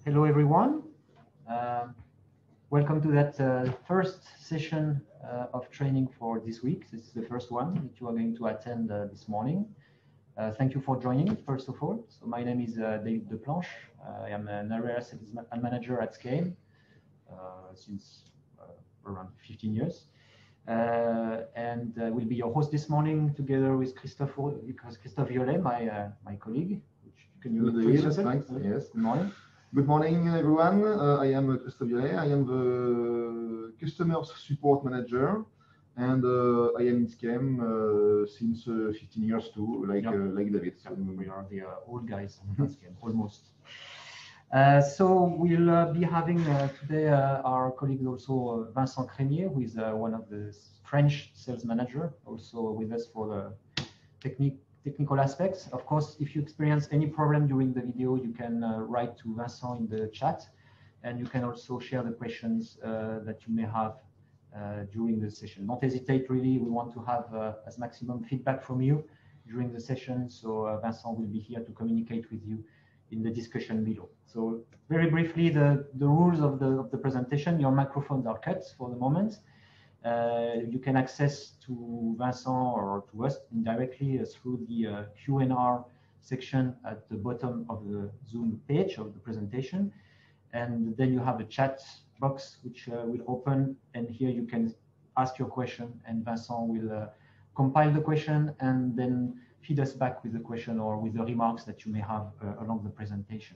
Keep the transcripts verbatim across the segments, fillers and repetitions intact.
hello everyone. Uh, welcome to that uh, first session uh, of training for this week. This is the first one that you are going to attend uh, this morning. Uh, thank you for joining, first of all. So my name is uh, David Deplanche. Uh, I am an area sales manager at Scale uh, since uh, around fifteen years. Uh, and uh, will be your host this morning together with Christophe, Christophe Violet, my, uh, my colleague. Can you introduce yourself? Thanks. Yes. Good morning. Good morning, everyone. Uh, I am Christophe Violet. I am the customer support manager, and uh, I am in Scale uh, since uh, fifteen years too, like yep. uh, like David. So yep. We are the uh, old guys in Scale, almost. Uh, so we'll uh, be having uh, today uh, our colleague also uh, Vincent Crémier, who is uh, one of the French sales manager, also with us for the technique. Technical aspects. Of course, if you experience any problem during the video, you can uh, write to Vincent in the chat, and you can also share the questions uh, that you may have uh, during the session. Don't hesitate, really. We want to have uh, as maximum feedback from you during the session, so uh, Vincent will be here to communicate with you in the discussion below. So very briefly, the, the rules of the, of the presentation. Your microphones are cut for the moment. Uh, you can access to Vincent or to us indirectly uh, through the uh, Q and R section at the bottom of the Zoom page of the presentation. And then you have a chat box which uh, will open, and here you can ask your question, and Vincent will uh, compile the question and then feed us back with the question or with the remarks that you may have uh, along the presentation.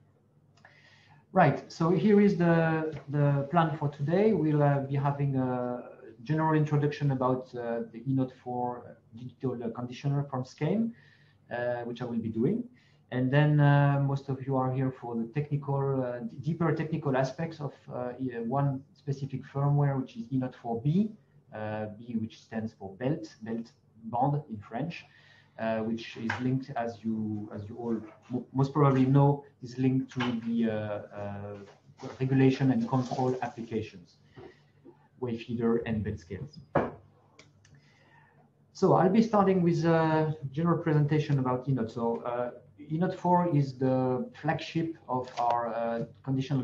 Right, so here is the, the plan for today. We'll uh, be having a general introduction about uh, the E N O T four digital conditioner from Scale, uh, which I will be doing. And then uh, most of you are here for the technical, uh, deeper technical aspects of uh, one specific firmware, which is E N O T four B, uh, B which stands for belt, belt band in French, uh, which is linked, as you as you all most probably know, is linked to the uh, uh, regulation and control applications. Wave feeder and belt scales. So I'll be starting with a general presentation about E N O T. So uh, E N O T four is the flagship of our uh, conditional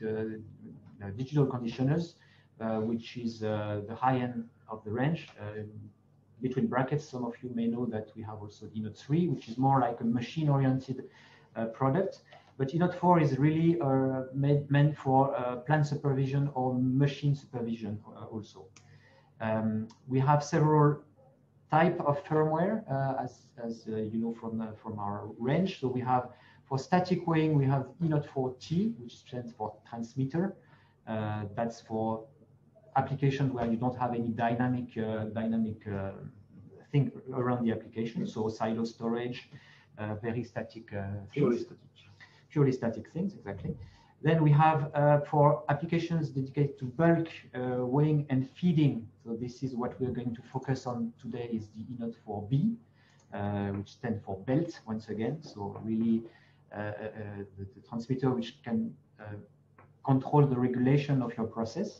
uh, digital conditioners, uh, which is uh, the high end of the range. Uh, between brackets, some of you may know that we have also E N O T three, which is more like a machine-oriented uh, product. But E N O T four is really uh, made, meant for uh, plant supervision or machine supervision uh, also. Um, we have several type of firmware, uh, as, as uh, you know from, uh, from our range. So we have, for static weighing, we have E N O T four T, which stands for transmitter. Uh, that's for applications where you don't have any dynamic, uh, dynamic uh, thing around the application. So silo storage, uh, very static uh, things. Purely static things, exactly. Then we have uh, for applications dedicated to bulk uh, weighing and feeding. So this is what we're going to focus on today, is the E N O T four B, uh, which stands for belt once again. So really uh, uh, the, the transmitter which can uh, control the regulation of your process.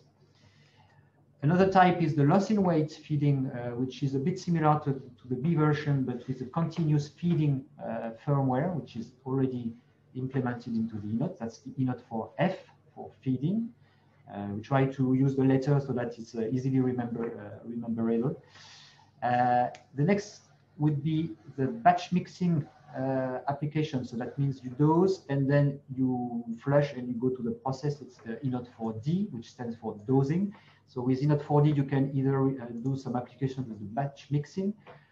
Another type is the loss in weight feeding, uh, which is a bit similar to, to the B version, but with a continuous feeding uh, firmware, which is already implemented into the E N O T. That's the E N O T four F for feeding. Uh, we try to use the letter so that it's uh, easily remember, uh, rememberable. Uh, the next would be the batch mixing uh, application. So that means you dose and then you flush and you go to the process. It's the E N O T four D, which stands for dosing. So with E N O T four D, you can either uh, do some applications with the batch mixing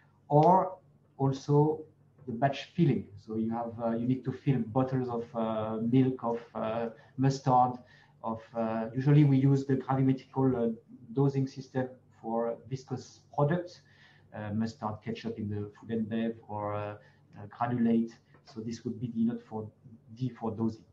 or also the batch filling. So you have uh, you need to fill bottles of uh, milk, of uh, mustard, of uh, usually we use the gravimetrical uh, dosing system for viscous products, uh, mustard, ketchup in the food and bev, or uh, uh, granulate. So this would be the E N O T four D for dosing.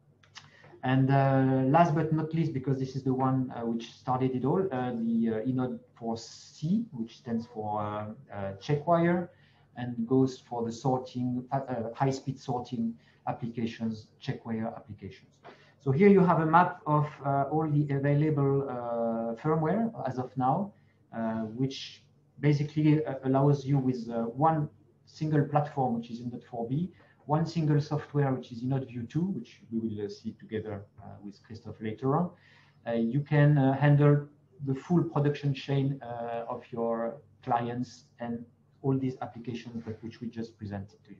And uh, last but not least, because this is the one uh, which started it all, uh, the uh, E N O T four C, which stands for uh, uh, check wire, and goes for the sorting, uh, high-speed sorting applications, check wire applications. So here you have a map of uh, all the available uh, firmware as of now, uh, which basically uh, allows you with uh, one single platform, which is E N O T four B, one single software, which is InnodeView two, which we will uh, see together uh, with Christophe later on. Uh, you can uh, handle the full production chain uh, of your clients and all these applications that which we just presented to you.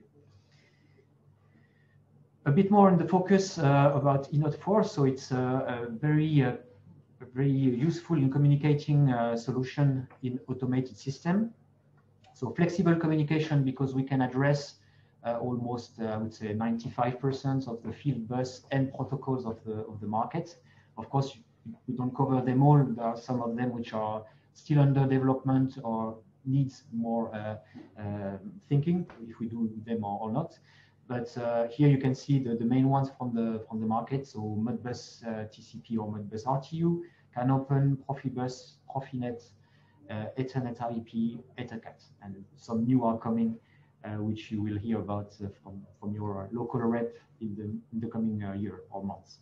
A bit more on the focus uh, about Inode four. So it's a, a very, uh, a very useful in communicating uh, solution in automated system. So flexible communication, because we can address uh, almost, uh, I would say, ninety-five percent of the field bus and protocols of the of the market. Of course, we don't cover them all. There are some of them which are still under development or needs more uh, uh, thinking if we do them or, or not. But uh, here you can see the, the main ones from the from the market. So Modbus uh, T C P or Modbus R T U, CANopen, Profibus, Profinet, uh, Ethernet R E P, EtherCAT, and some new are coming, uh, which you will hear about uh, from from your local rep in the in the coming uh, year or months.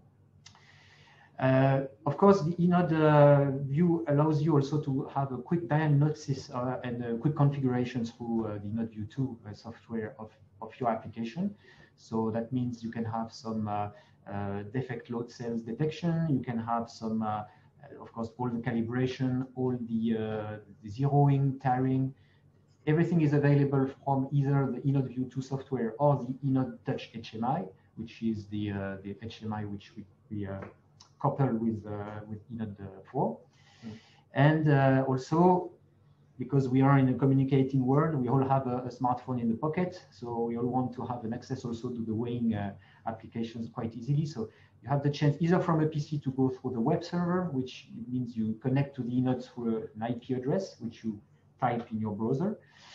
Uh, of course, the Inode uh, view allows you also to have a quick diagnosis uh, and a quick configuration through uh, the InnodeView two uh, software of, of your application. So that means you can have some uh, uh, defect load cells detection. You can have some, uh, of course, all the calibration, all the, uh, the zeroing, tiering. Everything is available from either the InnodeView two software or the InnodeTouch H M I, which is the, uh, the H M I which we, we uh, coupled with uh, with Inode four, mm. and uh, also because we are in a communicating world, we all have a, a smartphone in the pocket, so we all want to have an access also to the weighing uh, applications quite easily. So you have the chance either from a P C to go through the web server, which means you connect to the Inode through an I P address, which you type in your browser,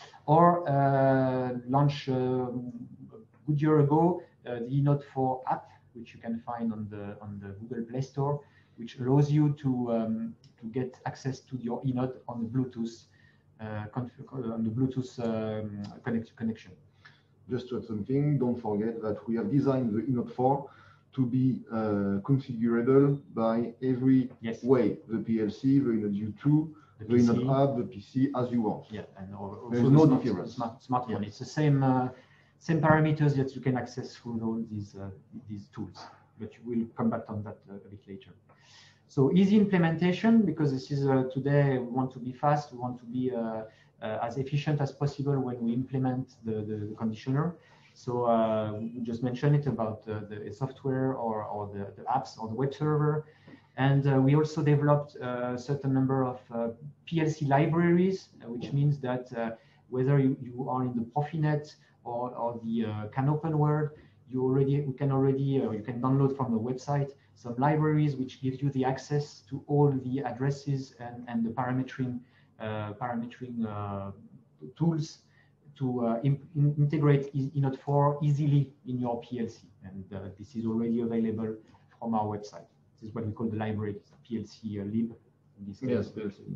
or uh, launch um, a good year ago uh, the Inode four app, which you can find on the on the Google Play Store, which allows you to um, to get access to your Inode on the Bluetooth uh, on the Bluetooth um, connect connection. Just to add something, don't forget that we have designed the Inode four to be uh, configurable by every yes. way: the P L C, the InnodeView two, the, the Inode app, the P C, as you want. Yeah, and also there's the no smart, difference. Smart, smartphone. Yeah. It's the same. Uh, Same parameters that you can access through all these uh, these tools, but we'll come back on that uh, a bit later. So easy implementation, because this is uh, today we want to be fast, we want to be uh, uh, as efficient as possible when we implement the, the, the conditioner. So uh, we just mentioned it about uh, the software or, or the, the apps or the web server. And uh, we also developed a certain number of uh, P L C libraries, uh, which means that uh, whether you, you are in the Profinet or, or the uh, CANopen world, you already we can already uh, you can download from the website some libraries which give you the access to all the addresses and, and the parametering uh, parametering uh, tools to uh, in, in integrate Inode four easily in your P L C, and uh, this is already available from our website. This is what we call the library, P L C uh, lib. In this case. Yes, P L C.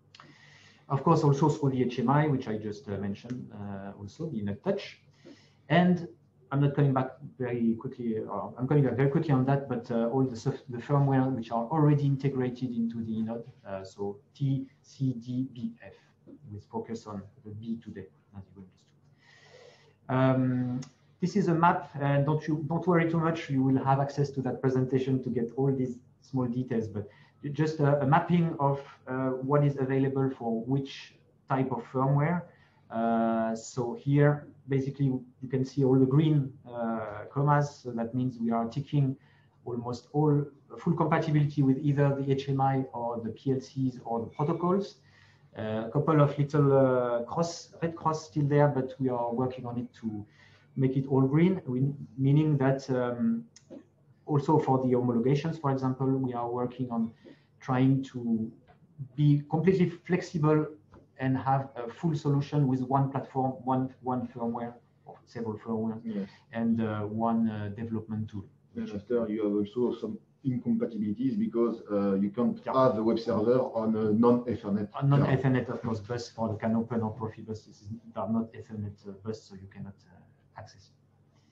Of course, also through the H M I, which I just uh, mentioned, uh, also the InnodeTouch. And I'm not coming back very quickly, or I'm coming back very quickly on that, but uh, all the, the firmware which are already integrated into the Inode, uh, so T C D B F, with focus on the B today, as you understood. Um, this is a map, and don't you don't worry too much. You will have access to that presentation to get all these small details, but just a, a mapping of uh, what is available for which type of firmware. Uh, so here, basically, you can see all the green uh, commas. So that means we are ticking almost all full compatibility with either the H M I or the P L Cs or the protocols. Uh, a couple of little uh, cross, red cross still there, but we are working on it to make it all green, meaning that um, also for the homologations, for example, we are working on trying to be completely flexible and have a full solution with one platform, one one firmware, or several firmware, yes. and uh, one uh, development tool. And after you have also some incompatibilities because uh, you can't yeah. have the web server on a non-Ethernet. Uh, non-Ethernet, of course, bus for the CANopen or Profibus. This is are not Ethernet uh, bus, so you cannot uh, access it.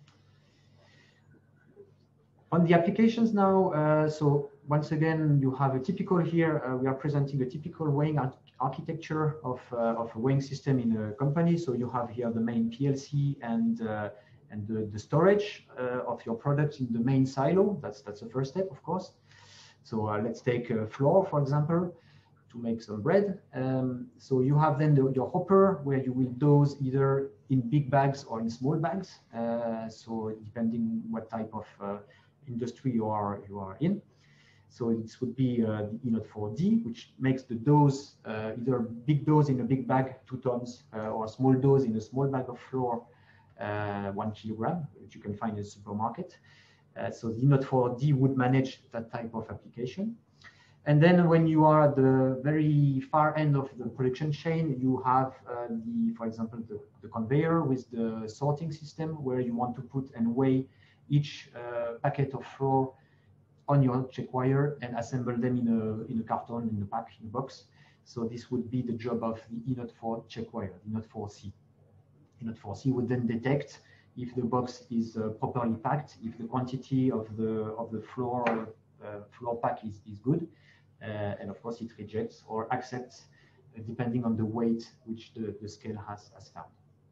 On the applications now, uh, so once again, you have a typical here. Uh, we are presenting a typical weighing ar architecture of, uh, of a weighing system in a company. So you have here the main P L C and uh, and the, the storage uh, of your products in the main silo. That's that's the first step, of course. So uh, let's take uh, flour, for example, to make some bread. Um, so you have then the, your hopper where you will dose either in big bags or in small bags. Uh, so depending what type of uh, industry you are you are in. So this would be uh, the E N O D four D, which makes the dose uh, either big dose in a big bag, two tons, uh, or small dose in a small bag of flour, uh, one kilogram, which you can find in a supermarket. Uh, so the E N O D four D would manage that type of application. And then when you are at the very far end of the production chain, you have uh, the, for example, the, the conveyor with the sorting system where you want to put and weigh each uh, packet of flour on your check wire and assemble them in a in a carton, in a pack, in a box. So this would be the job of the E N O D four check wire, E N O D four C. E N O D four C would then detect if the box is uh, properly packed, if the quantity of the of the flour uh, flour pack is is good, uh, and of course it rejects or accepts uh, depending on the weight which the the scale has has found.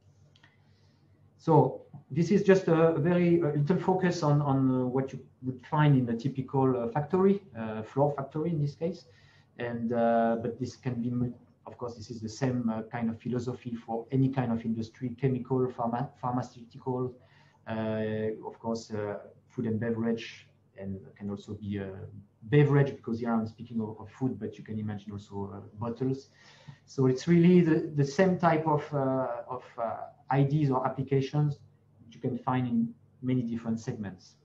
So this is just a very a little focus on, on uh, what you would find in a typical uh, factory, uh, flour factory in this case. And uh, but this can be, of course, this is the same uh, kind of philosophy for any kind of industry, chemical, pharma, pharmaceutical, uh, of course, uh, food and beverage, and can also be a beverage, because here I'm speaking of, of food, but you can imagine also uh, bottles. So it's really the, the same type of, uh, of uh, ideas or applications you can find in many different segments.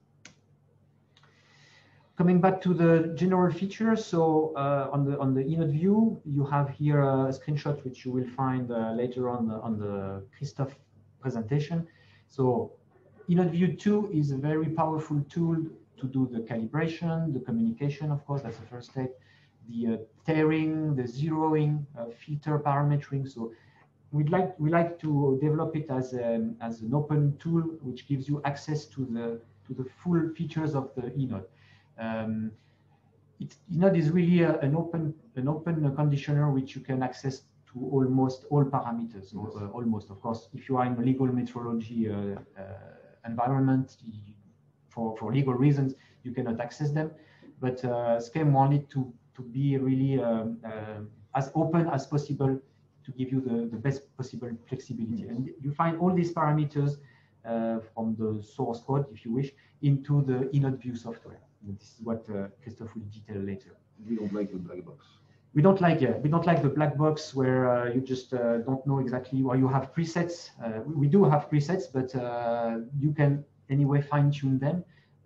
Coming back to the general features, so uh, on the on the E N O D view, you have here a screenshot which you will find uh, later on the, on the Christophe presentation. So E N O D View two is a very powerful tool to do the calibration, the communication, of course, that's the first step, the uh, tearing, the zeroing, uh, filter parametering. So we'd like we like to develop it as a, as an open tool which gives you access to the to the full features of the E N O D. Um, it, E N O D is really a, an open an open conditioner which you can access to almost all parameters. Yes. Or, uh, almost, of course, if you are in a legal metrology uh, uh, environment, you, for for legal reasons, you cannot access them. But uh, SCEM wanted to to be really um, uh, as open as possible to give you the, the best possible flexibility. Yes. And you find all these parameters uh, from the source code, if you wish, into the E N O D View software. And this is what uh, Christophe will detail later. We don't like the black box. We don't like yeah, we don't like the black box where uh, you just uh, don't know exactly, or you have presets. Uh, we do have presets, but uh, you can anyway fine tune them.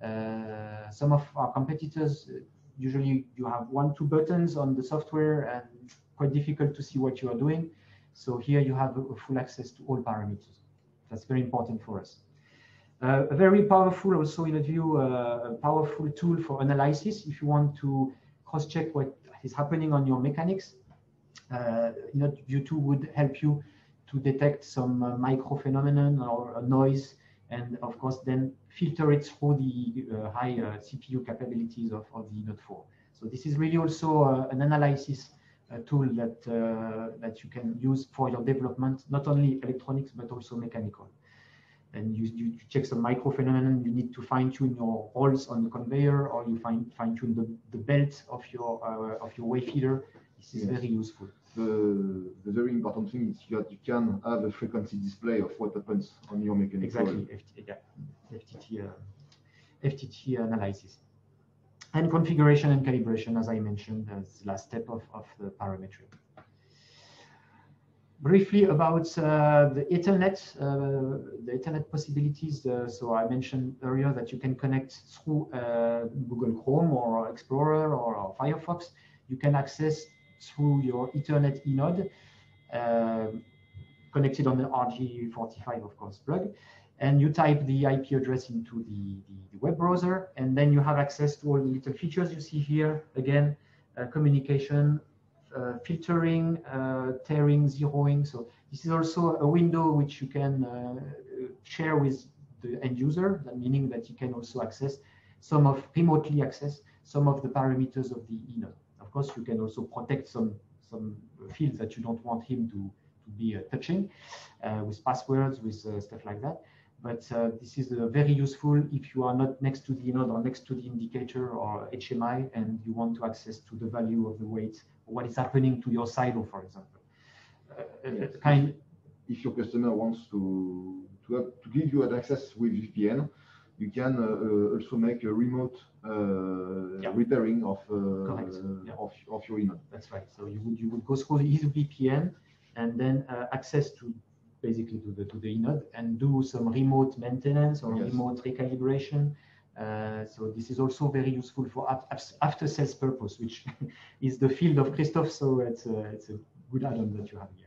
Uh, some of our competitors, uh, usually you have one, two buttons on the software and quite difficult to see what you are doing. So here you have a, a full access to all parameters. That's very important for us. Uh, a very powerful, also in a view, uh, a powerful tool for analysis. If you want to cross-check what is happening on your mechanics, uh, E N O D View two would help you to detect some uh, micro phenomenon or noise, and of course then filter it through the uh, high uh, C P U capabilities of, of the E N O D four. So this is really also uh, an analysis uh, tool that uh, that you can use for your development, not only electronics but also mechanical. And you, you check some micro phenomenon, you need to fine tune your rolls on the conveyor, or you fine fine tune the, the belt of your uh, of your way feeder. This is yes. very useful. The, the very important thing is that you can have a frequency display of what happens on your mechanical. Exactly, F T, yeah. F T T, uh, F T T analysis. And configuration and calibration, as I mentioned, as the last step of, of the parametry. Briefly about uh, the Ethernet, uh, the Ethernet possibilities. Uh, so I mentioned earlier that you can connect through uh, Google Chrome or Explorer or, or Firefox. You can access through your Ethernet E N O D, uh, connected on the R J forty-five, of course, plug. And you type the I P address into the, the, the web browser, and then you have access to all the little features you see here. Again, uh, communication, uh, filtering, uh, tearing, zeroing. So this is also a window which you can uh, share with the end user, that meaning that you can also access some of, remotely access some of the parameters of the E N O D. Of course, you can also protect some, some fields that you don't want him to, to be uh, touching uh, with passwords, with uh, stuff like that. but uh, this is uh, very useful if you are not next to the inode or next to the indicator or H M I and you want to access to the value of the weight, what is happening to your silo, for example. Uh, yes. kind. If, if your customer wants to to, have, to give you an access with V P N, you can uh, also make a remote uh, yeah. repairing of uh, Correct. Yeah. of of your inode. That's right. So you would you would go through the V P N and then uh, access to basically to the to the inode and do some remote maintenance or yes. remote recalibration. Uh, so this is also very useful for after sales purpose, which is the field of Christophe. So it's a, it's a good add-on that you have here.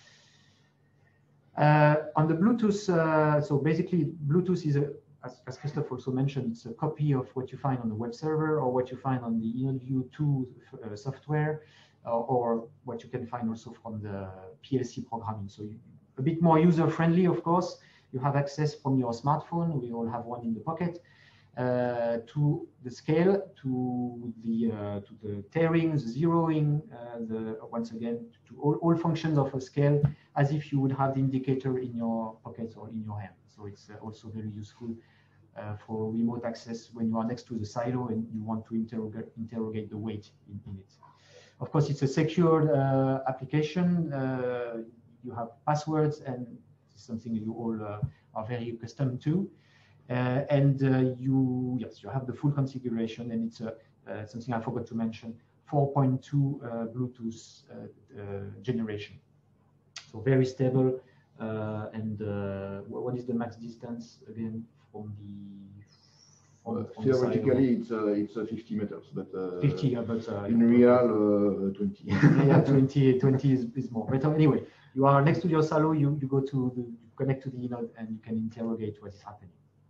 Uh, on the Bluetooth, uh, so basically Bluetooth is a, as, as Christophe also mentioned, it's a copy of what you find on the web server or what you find on the InnodeView two uh, software, uh, or what you can find also from the P L C programming. So you, a bit more user-friendly, of course. You have access from your smartphone. We all have one in the pocket. Uh, to the scale, to the uh, to the tearing, the zeroing, uh, the once again to all, all functions of a scale, as if you would have the indicator in your pocket or in your hand. So it's uh, also very useful uh, for remote access when you are next to the silo and you want to interrogate interrogate the weight in, in it. Of course, it's a secured uh, application. Uh, you have passwords, and it's something you all uh, are very accustomed to. Uh, and uh, you, yes, you have the full configuration, and it's uh, uh, something I forgot to mention, four point two uh, Bluetooth uh, uh, generation. So very stable. Uh, and uh, what is the max distance again from the? From, uh, from theoretically, the it's uh, it's uh, fifty meters, but uh, fifty, yeah, but uh, in real, uh, twenty. Yeah, twenty, twenty is, is more. But anyway, you are next to your silo. You you go to the, you connect to the inode, and you can interrogate what is happening.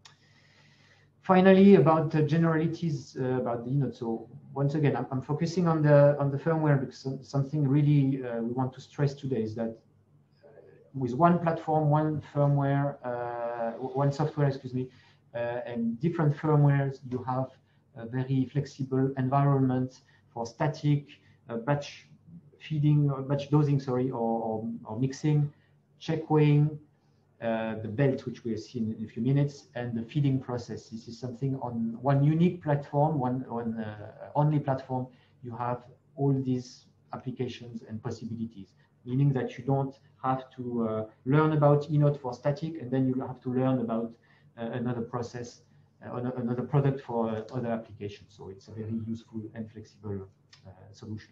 Finally, about the generalities uh, about the inode. So once again, I'm, I'm focusing on the on the firmware because something really uh, we want to stress today is that uh, with one platform, one firmware, uh, one software, excuse me, uh, and different firmwares, you have a very flexible environment for static, uh, batch feeding, or batch dosing, sorry, or, or, or mixing, check weighing, Uh, the belt, which we'll see in a few minutes, and the feeding process. This is something on one unique platform, one on uh, only platform. You have all these applications and possibilities, meaning that you don't have to uh, learn about inode for static, and then you have to learn about uh, another process, uh, another product for uh, other applications. So it's a very useful and flexible uh, solution.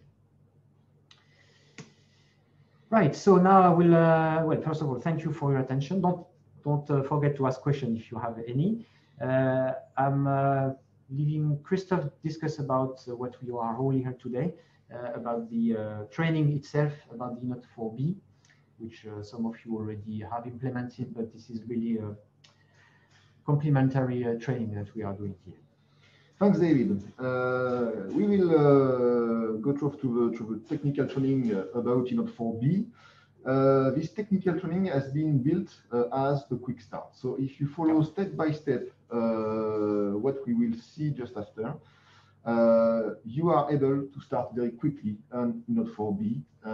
Right, so now I will, uh, well, first of all, thank you for your attention. Don't, don't uh, forget to ask questions if you have any. Uh, I'm uh, leaving Christophe discuss about uh, what we are holding here today, uh, about the uh, training itself, about the inode four B, which uh, some of you already have implemented, but this is really a complementary uh, training that we are doing here. Thanks, David. Uh, we will uh, go through to the, to the technical training uh, about inode four B. Uh, this technical training has been built uh, as a quick start. So if you follow step by step uh, what we will see just after, uh, you are able to start very quickly on inode four B uh,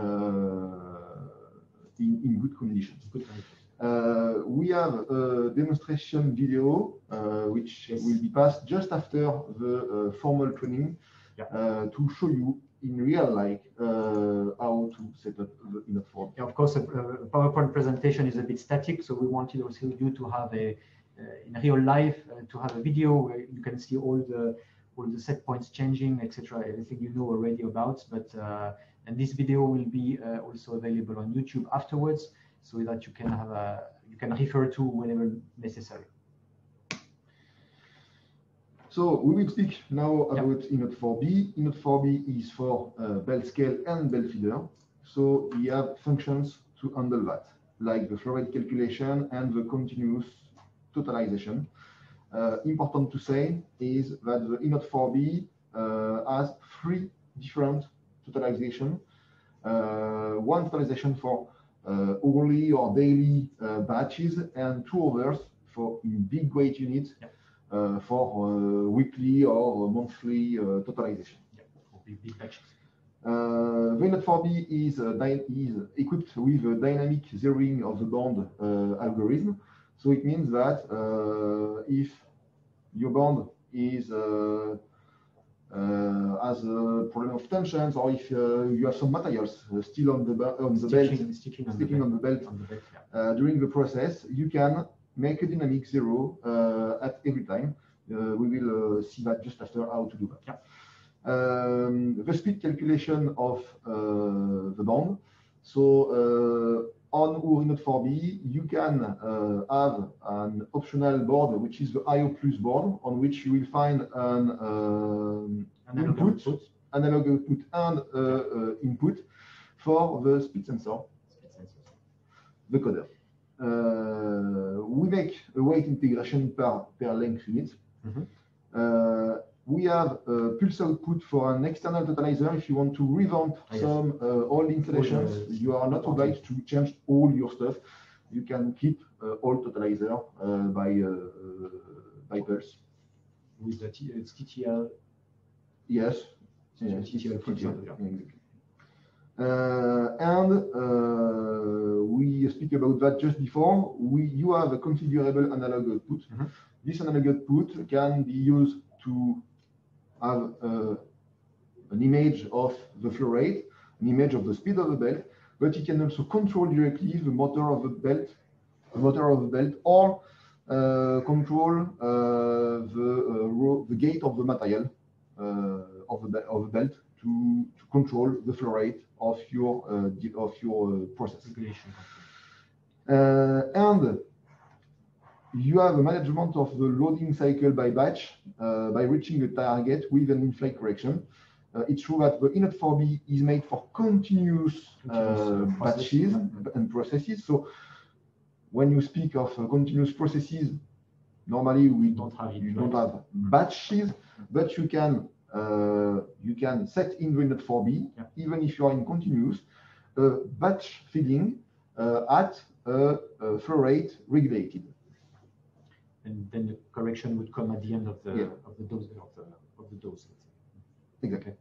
in, in good conditions. Good conditions. Uh, we have a demonstration video uh, which yes. will be passed just after the uh, formal training yeah. uh, to show you in real life uh, how to set up the inode four B. Yeah, of course, a, a PowerPoint presentation is a bit static, so we wanted also you to have a uh, in real life uh, to have a video where you can see all the all the set points changing, et cetera. Everything you know already about, but uh, and this video will be uh, also available on YouTube afterwards, so that you can have a you can refer to whenever necessary. So we will speak now about yep. inode four B. inode four B is for uh, belt scale and belt feeder. So we have functions to handle that, like the flow rate calculation and the continuous totalization. Uh, important to say is that the inode four B uh, has three different totalization. Uh, one totalization for Uh, hourly or daily uh, batches, and two others for in big weight units yeah. uh, for uh, weekly or monthly uh, totalization. Yeah, for big, big batches. Uh, the inode four B is, uh, is equipped with a dynamic zeroing of the bond uh, algorithm. So it means that uh, if your bond is uh, uh, has a problem of tensions, or if uh, you have some materials uh, still on the on the sticking, belt, sticking, on, sticking the on the belt, on the belt yeah. uh, during the process, you can make a dynamic zero uh, at every time. Uh, we will uh, see that just after how to do that. Yeah. Um, the speed calculation of uh, the bond. So uh, on our Inode four B, you can uh, have an optional board, which is the I O plus board, on which you will find an um, analog input, output. analog output, and uh, uh, input for the speed sensor, Speed sensor. the coder. Uh, we make a weight integration per, per length unit. Mm-hmm. uh, we have a pulse output for an external totalizer. If you want to revamp ah, yes. some uh, old installations, all, uh, you are not obliged to change all your stuff. You can keep uh, old totalizer uh, by uh, by pulse. With the T it's T T L. Yes. Yes, T T L. T T L. Yeah. Exactly. Uh, and uh, we speak about that just before. We you have a configurable analog output. Mm-hmm. This analog output can be used to have uh, an image of the flow rate, an image of the speed of the belt, but it can also control directly the motor of the belt, the motor of the belt, or uh, control uh, the uh, row, the gate of the material uh, of the of the belt to, to control the flow rate of your uh, of your uh, process. Uh, and you have a management of the loading cycle by batch uh, by reaching a target with an in-flight correction. Uh, it's true that the Inode four B is made for continuous, continuous uh, batches and processes. So when you speak of uh, continuous processes, normally we don't have it, you right? don't have batches, but you can uh, you can set in the Inode four B, yeah. even if you are in continuous, uh, batch feeding uh, at a, a flow rate regulated. And then the correction would come at the end of the yeah. of the dose of the of the dose. Exactly.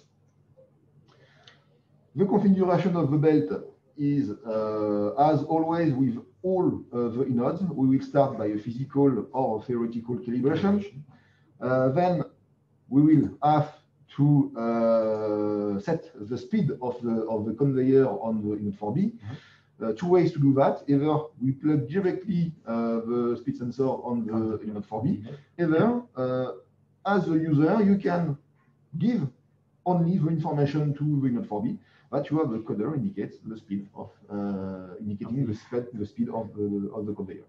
The configuration of the belt is, uh, as always with all uh, the inodes, we will start by a physical or a theoretical calibration. Uh, then we will have to uh, set the speed of the of the conveyor on the Inode four B. Mm-hmm. Uh, two ways to do that. Either we plug directly uh, the speed sensor on the Inode four B. Either, uh, as a user, you can give only the information to the Inode four B, but you have the coder indicates the speed of uh, indicating the speed the speed of the of the conveyor.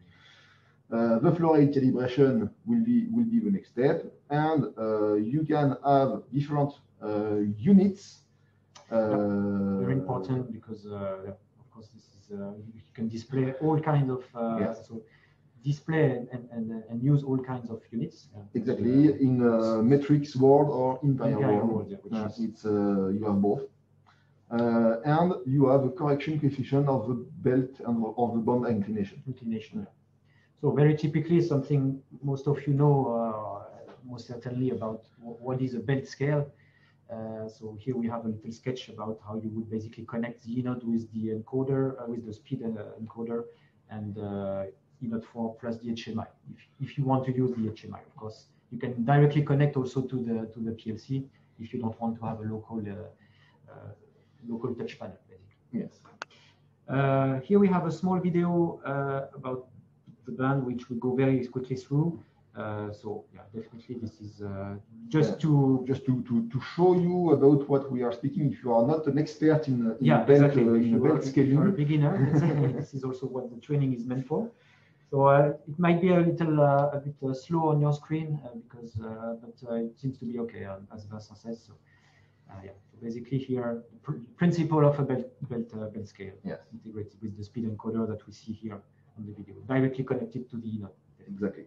Uh, the flow rate calibration will be will be the next step, and uh, you can have different uh, units. Uh, yeah, very important because. Uh, This is, uh, you can display all kinds of uh, yes. so display and, and, and use all kinds of units. Yeah. Exactly uh, in uh, matrix world or entire world. world yeah, which uh, is, it's uh, you have both, uh, and you have a correction coefficient of the belt and of the bond inclination. Inclination. Yeah. So very typically, something most of you know uh, most certainly about what is a belt scale. Uh, so here we have a little sketch about how you would basically connect the Inode with the encoder, uh, with the speed uh, encoder, and uh, Inode four plus the H M I. If, if you want to use the H M I, of course, you can directly connect also to the to the P L C if you don't want to have a local uh, uh, local touch panel, basically. Yes. Uh, here we have a small video uh, about the band, which we go very quickly through. Uh, so yeah, definitely this is uh, just yeah. to just to, to to show you about what we are speaking. If you are not an expert in, in yeah, belt, exactly. uh, in belt are, scaling, if you're a beginner, this is also what the training is meant for. So uh, it might be a little uh, a bit uh, slow on your screen uh, because, uh, but uh, it seems to be okay uh, as Vincent says. So uh, yeah, so basically here the pr principle of a belt belt uh, belt scale, yes, integrated with the speed encoder that we see here on the video, directly connected to the Inode. Exactly.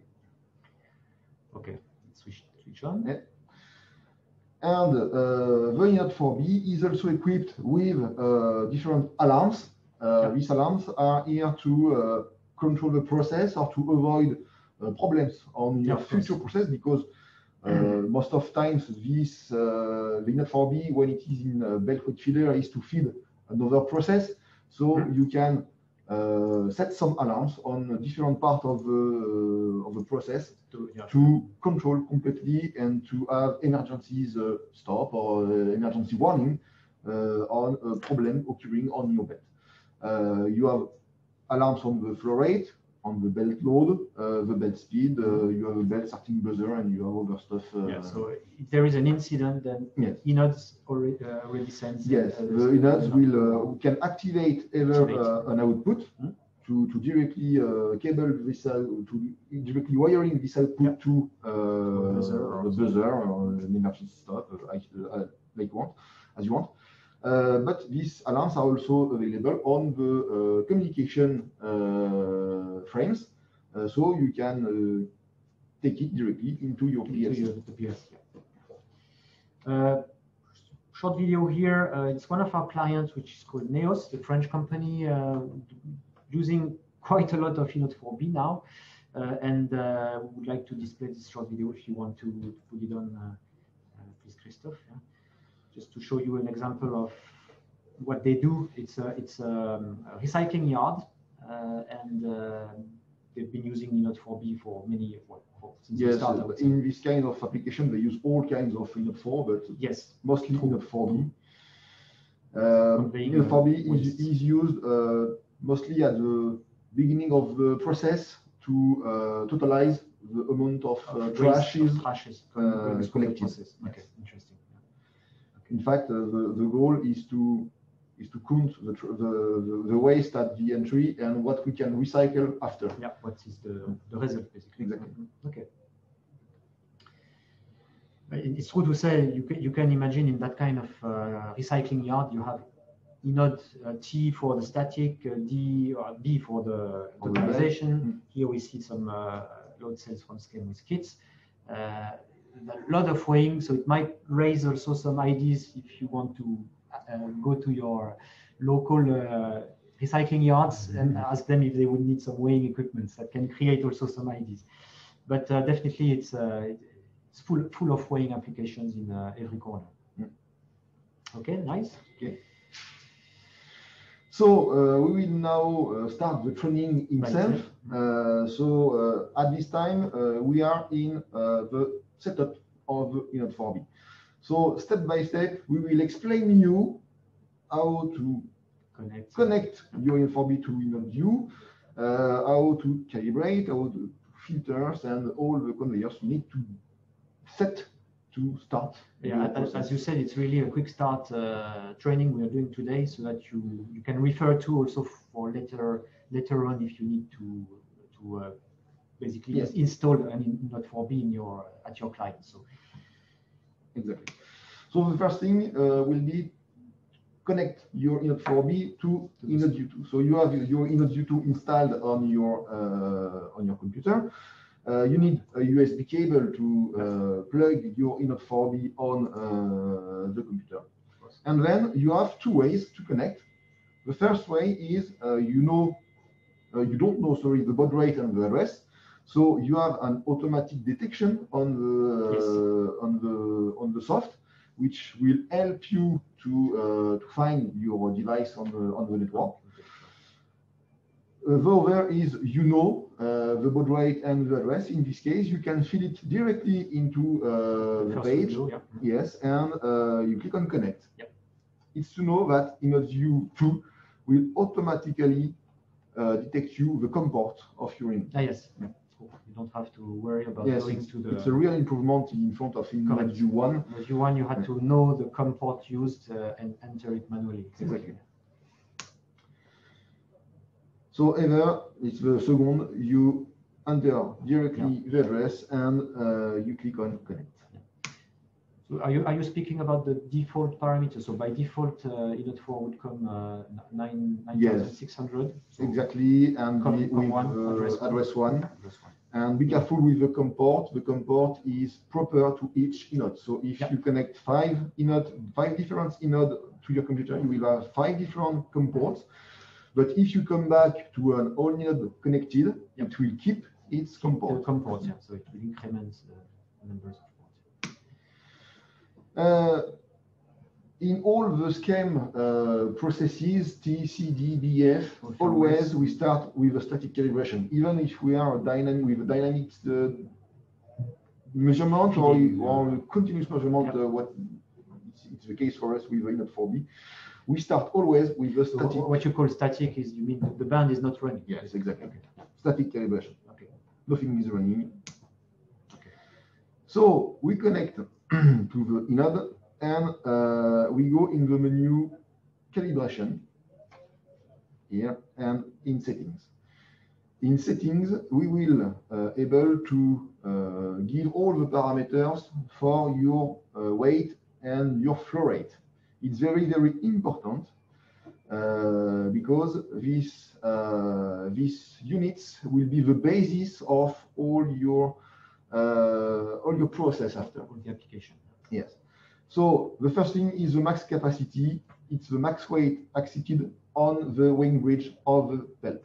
Okay, let's switch, switch on. Yeah. And uh, the Inode four B is also equipped with uh, different alarms. Uh, yeah. These alarms are here to uh, control the process or to avoid uh, problems on your yeah, future process, because uh, most of times this uh, the Inode four B, when it is in uh, belt weight feeder, is to feed another process. So mm-hmm. you can uh, set some alarms on different part of the, of the process To, yeah. to control completely and to have emergencies uh, stop or uh, emergency warning uh, on a problem occurring on your bed. Uh, you have alarms on the flow rate, on the belt load, uh, the belt speed, uh, you have a belt starting buzzer, and you have other stuff. Uh, yeah, so if there is an incident, then yes. I N O D S already, uh, already sends. Yes, uh, the I N O D S will uh, can activate either uh, an output hmm? to, to directly uh, cable this out, to directly wiring this output yep. to uh, buzzer the buzzer or an emergency stop, uh, like, uh, like you want, as you want. Uh, but these alarms are also available on the uh, communication uh, frames, uh, so you can uh, take it directly into your P L C. Into the P L C. Uh, short video here. Uh, it's one of our clients, which is called Neos, the French company, uh, using quite a lot of I N O D four B now, uh, and uh, we would like to display this short video if you want to, to put it on, uh, uh, please, Christophe. Yeah. Just to show you an example of what they do. It's a, it's a, a recycling yard, uh, and uh, they've been using I N O D four B for many well, for, since yes, the start. Uh, in this kind of application, they use all kinds of I N O D four, but yes, mostly I N O D four B. Um, I N O D four B is, is used uh, mostly at the beginning of the process to uh, totalize the amount of uh, trashes, trashes uh, collected. Okay, interesting. In fact, uh, the, the goal is to is to count the, the, the waste at the entry and what we can recycle after. Yeah, what is the, the result, basically. Exactly. Okay. It's true to say, you can, you can imagine in that kind of uh, recycling yard, you have I N O D uh, T for the static, uh, D or B for the totalization. Mm-hmm. Here we see some uh, load cells from Schem with kits. Uh, a lot of weighing, so it might raise also some ideas if you want to uh, go to your local uh, recycling yards mm-hmm. and ask them if they would need some weighing equipment. That can create also some ideas. But uh, definitely it's uh, it's full full of weighing applications in uh, every corner. Mm. Okay, nice. Okay. So uh, we will now uh, start the training itself. Right. Uh, so uh, at this time uh, we are in uh, the setup of I N O D four B. So step by step, we will explain you how to connect, connect your I N O D four B to I N O D U, uh, how to calibrate, how to filters, and all the conveyors you need to set to start. Yeah, as, as you said, it's really a quick start uh, training we are doing today, so that you you can refer to also for later later on if you need to to uh, basically yes. install an I N O D four B in your at your client. So exactly. So the first thing uh, will be connect your I N O D four B to I N O D U two. So you have your I N O D U two installed on your uh, on your computer. Uh, you need a U S B cable to uh, plug your I N O D four B on uh, the computer. And then you have two ways to connect. The first way is uh, you know uh, you don't know sorry the baud rate and the address. So you have an automatic detection on the yes. uh, on the on the soft, which will help you to uh, to find your device on the on the network. Uh, the other is you know uh, the baud rate and the address. In this case, you can fill it directly into uh, the page. Window, yeah. Yes, and uh, you click on connect. Yep. It's to know that I N O D U two will automatically uh, detect you the COM port of your I N O D. Ah, yes. Yeah. You don't have to worry about yes, going to the. It's a real improvement in front of I N O D U one. I N O D U one, you had yeah. to know the COM port used uh, and enter it manually. Exactly. So either it's the second, you enter directly yeah. the address and uh, you click on connect. Yeah. So are you are you speaking about the default parameters? So by default, uh, I N O D four would come uh, nine thousand six hundred. Yes, so exactly, and com, with, com with one, uh, address, address one. one. Address one. And be careful with the COM port. The COM port is proper to each I N O D. So if yeah. you connect five I N O D, five different I N O D to your computer, you will have five different COM ports. But if you come back to an all I N O D connected, yep. it will keep its COM port. COM port, yeah. So it will increment the numbers of ports. Uh, in all the scheme uh, processes, T, C, D, B, F, Okay. always we start with a static calibration, even if we are dynamic with a dynamic uh, measurement or, or continuous measurement. Yep. Uh, what it's, it's the case for us with I N O T four B. We start always with a So static. what you call static is you mean the band is not running. Yes, exactly. Okay. Static calibration. Okay. Nothing is running. Okay. So we connect to the inode and uh, we go in the menu calibration here and in settings. In settings, we will uh, able to uh, give all the parameters for your uh, weight and your flow rate. It's very, very important uh, because this, uh, these units will be the basis of all your uh, all your process after. All the application. Yes. So the first thing is the max capacity. It's the max weight accepted on the weighing bridge of the belt.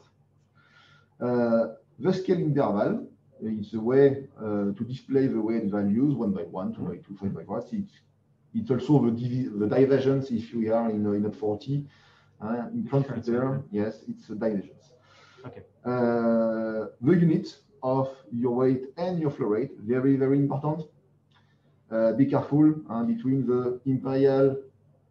Uh, the scale interval is a way uh, to display the weight values one by one, two by two, five by five. It's, it's also the, divi the divergence if you are in, in a forty. Uh, in front of there, yes, it's a divergence. Okay. Uh, the unit of your weight and your flow rate, very, very important. Uh, be careful uh, between the imperial,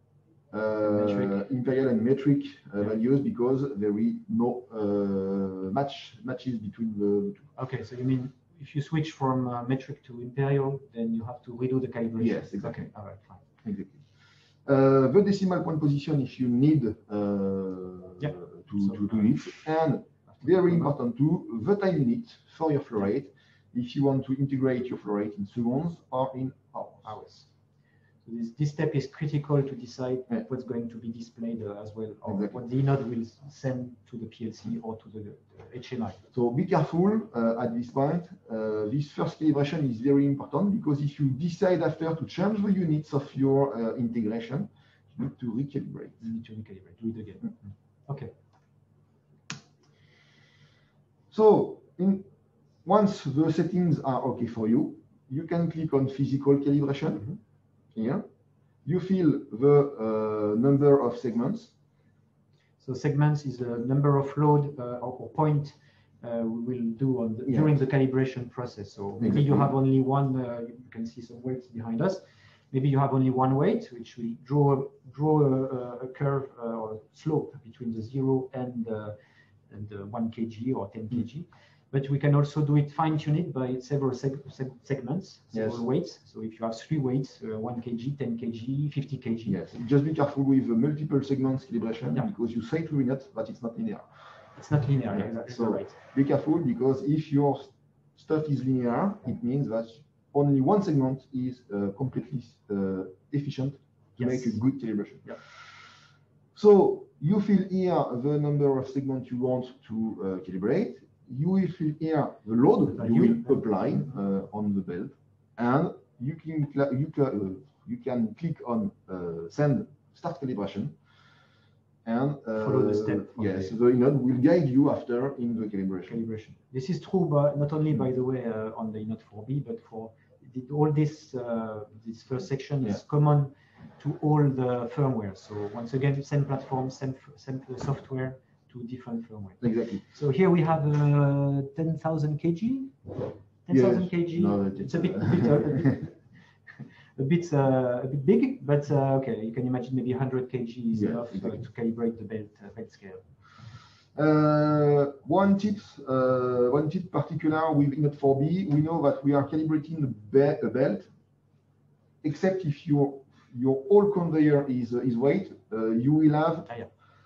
uh, imperial and metric uh, yeah. values because there is no uh, match matches between the two. Okay, so you mean if you switch from uh, metric to imperial, then you have to redo the calibration. Yes, exactly. Okay, all right, fine. Exactly. Uh, the decimal point position if you need uh, yeah. to, so, to do it, and very important too, the time unit for your flow rate. If you want to integrate your flow rate in seconds or in hours. hours. So this, this step is critical to decide yeah. what's going to be displayed uh, as well, or exactly. what the inode will send to the P L C or to the, the H M I. So be careful uh, at this point. Uh, this first calibration is very important because if you decide after to change the units of your uh, integration, you need to recalibrate. You need to recalibrate, do it again. Mm-hmm. Okay. So in once the settings are okay for you, you can click on physical calibration. Mm-hmm. Here, you fill the uh, number of segments. So segments is the number of load uh, or, or point uh, we will do on the, yeah. during the calibration process. So maybe exactly. you have only one. Uh, you can see some weights behind us. Maybe you have only one weight, which will draw draw a, a curve uh, or slope between the zero and uh, and uh, one kilogram or ten kilograms. Mm-hmm. But we can also do it fine-tune it by several seg seg segments, several yes. weights. So if you have three weights, uh, one kilogram, ten kilograms, fifty kilograms. Yes, just be careful with the multiple segments calibration yeah. because you say two minutes, but it's not linear. It's not linear, yeah, exactly. So right. Be careful because if your stuff is linear, it means that only one segment is uh, completely uh, efficient to yes. make a good calibration. Yeah. So you fill here the number of segments you want to uh, calibrate. You will fill here the load you will apply uh, on the belt, and you can you can uh, you can click on uh, send start calibration, and uh, follow the step. Yes, the inode will guide you after in the calibration. Calibration. This is true, but not only by the way uh, on the I N O T four B, but for the, all this uh, this first section yeah. is common to all the firmware. So once again, same platform, same same software. To different firmware. Exactly. So here we have uh, ten thousand kilograms. ten thousand yes. kilograms. No, it's a bit, a bit, uh, a bit, uh, a bit big, but uh, okay. You can imagine maybe one hundred kilograms is yes, enough exactly. uh, to calibrate the belt uh, belt scale. Uh, one tip, uh, one tip particular with I N O T four B. We know that we are calibrating a, be a belt, except if your your whole conveyor is uh, is weight, uh, you will have. Ah, yeah.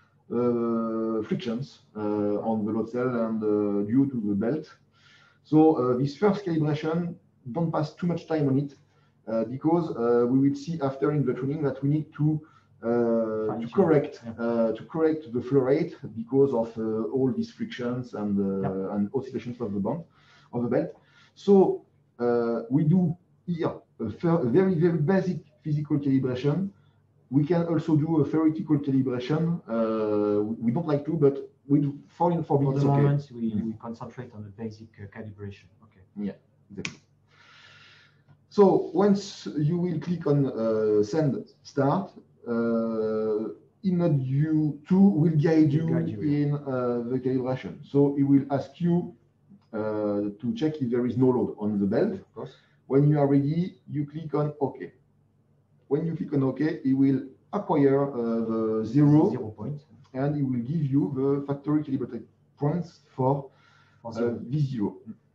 Uh, frictions uh, on the load cell and uh, due to the belt. So uh, this first calibration, don't pass too much time on it uh, because uh, we will see after in the training that we need to uh, to correct yeah. uh, to correct the flow rate because of uh, all these frictions and uh, yeah. and oscillations of the band of the belt. So uh, we do here a, a very very basic physical calibration. We can also do a theoretical calibration. Uh, we don't like to, but with for I N O T four B, for the okay. moment, we, we concentrate on the basic uh, calibration. Okay. Yeah, exactly. So once you will click on uh, send start, uh, InnodeView two will guide you, guide you, in uh, the calibration. So it will ask you uh, to check if there is no load on the belt. Of course. When you are ready, you click on OK. When you click on OK, it will acquire uh, the zero, zero point, and it will give you the factory calibrated points for for uh, zero. V zero.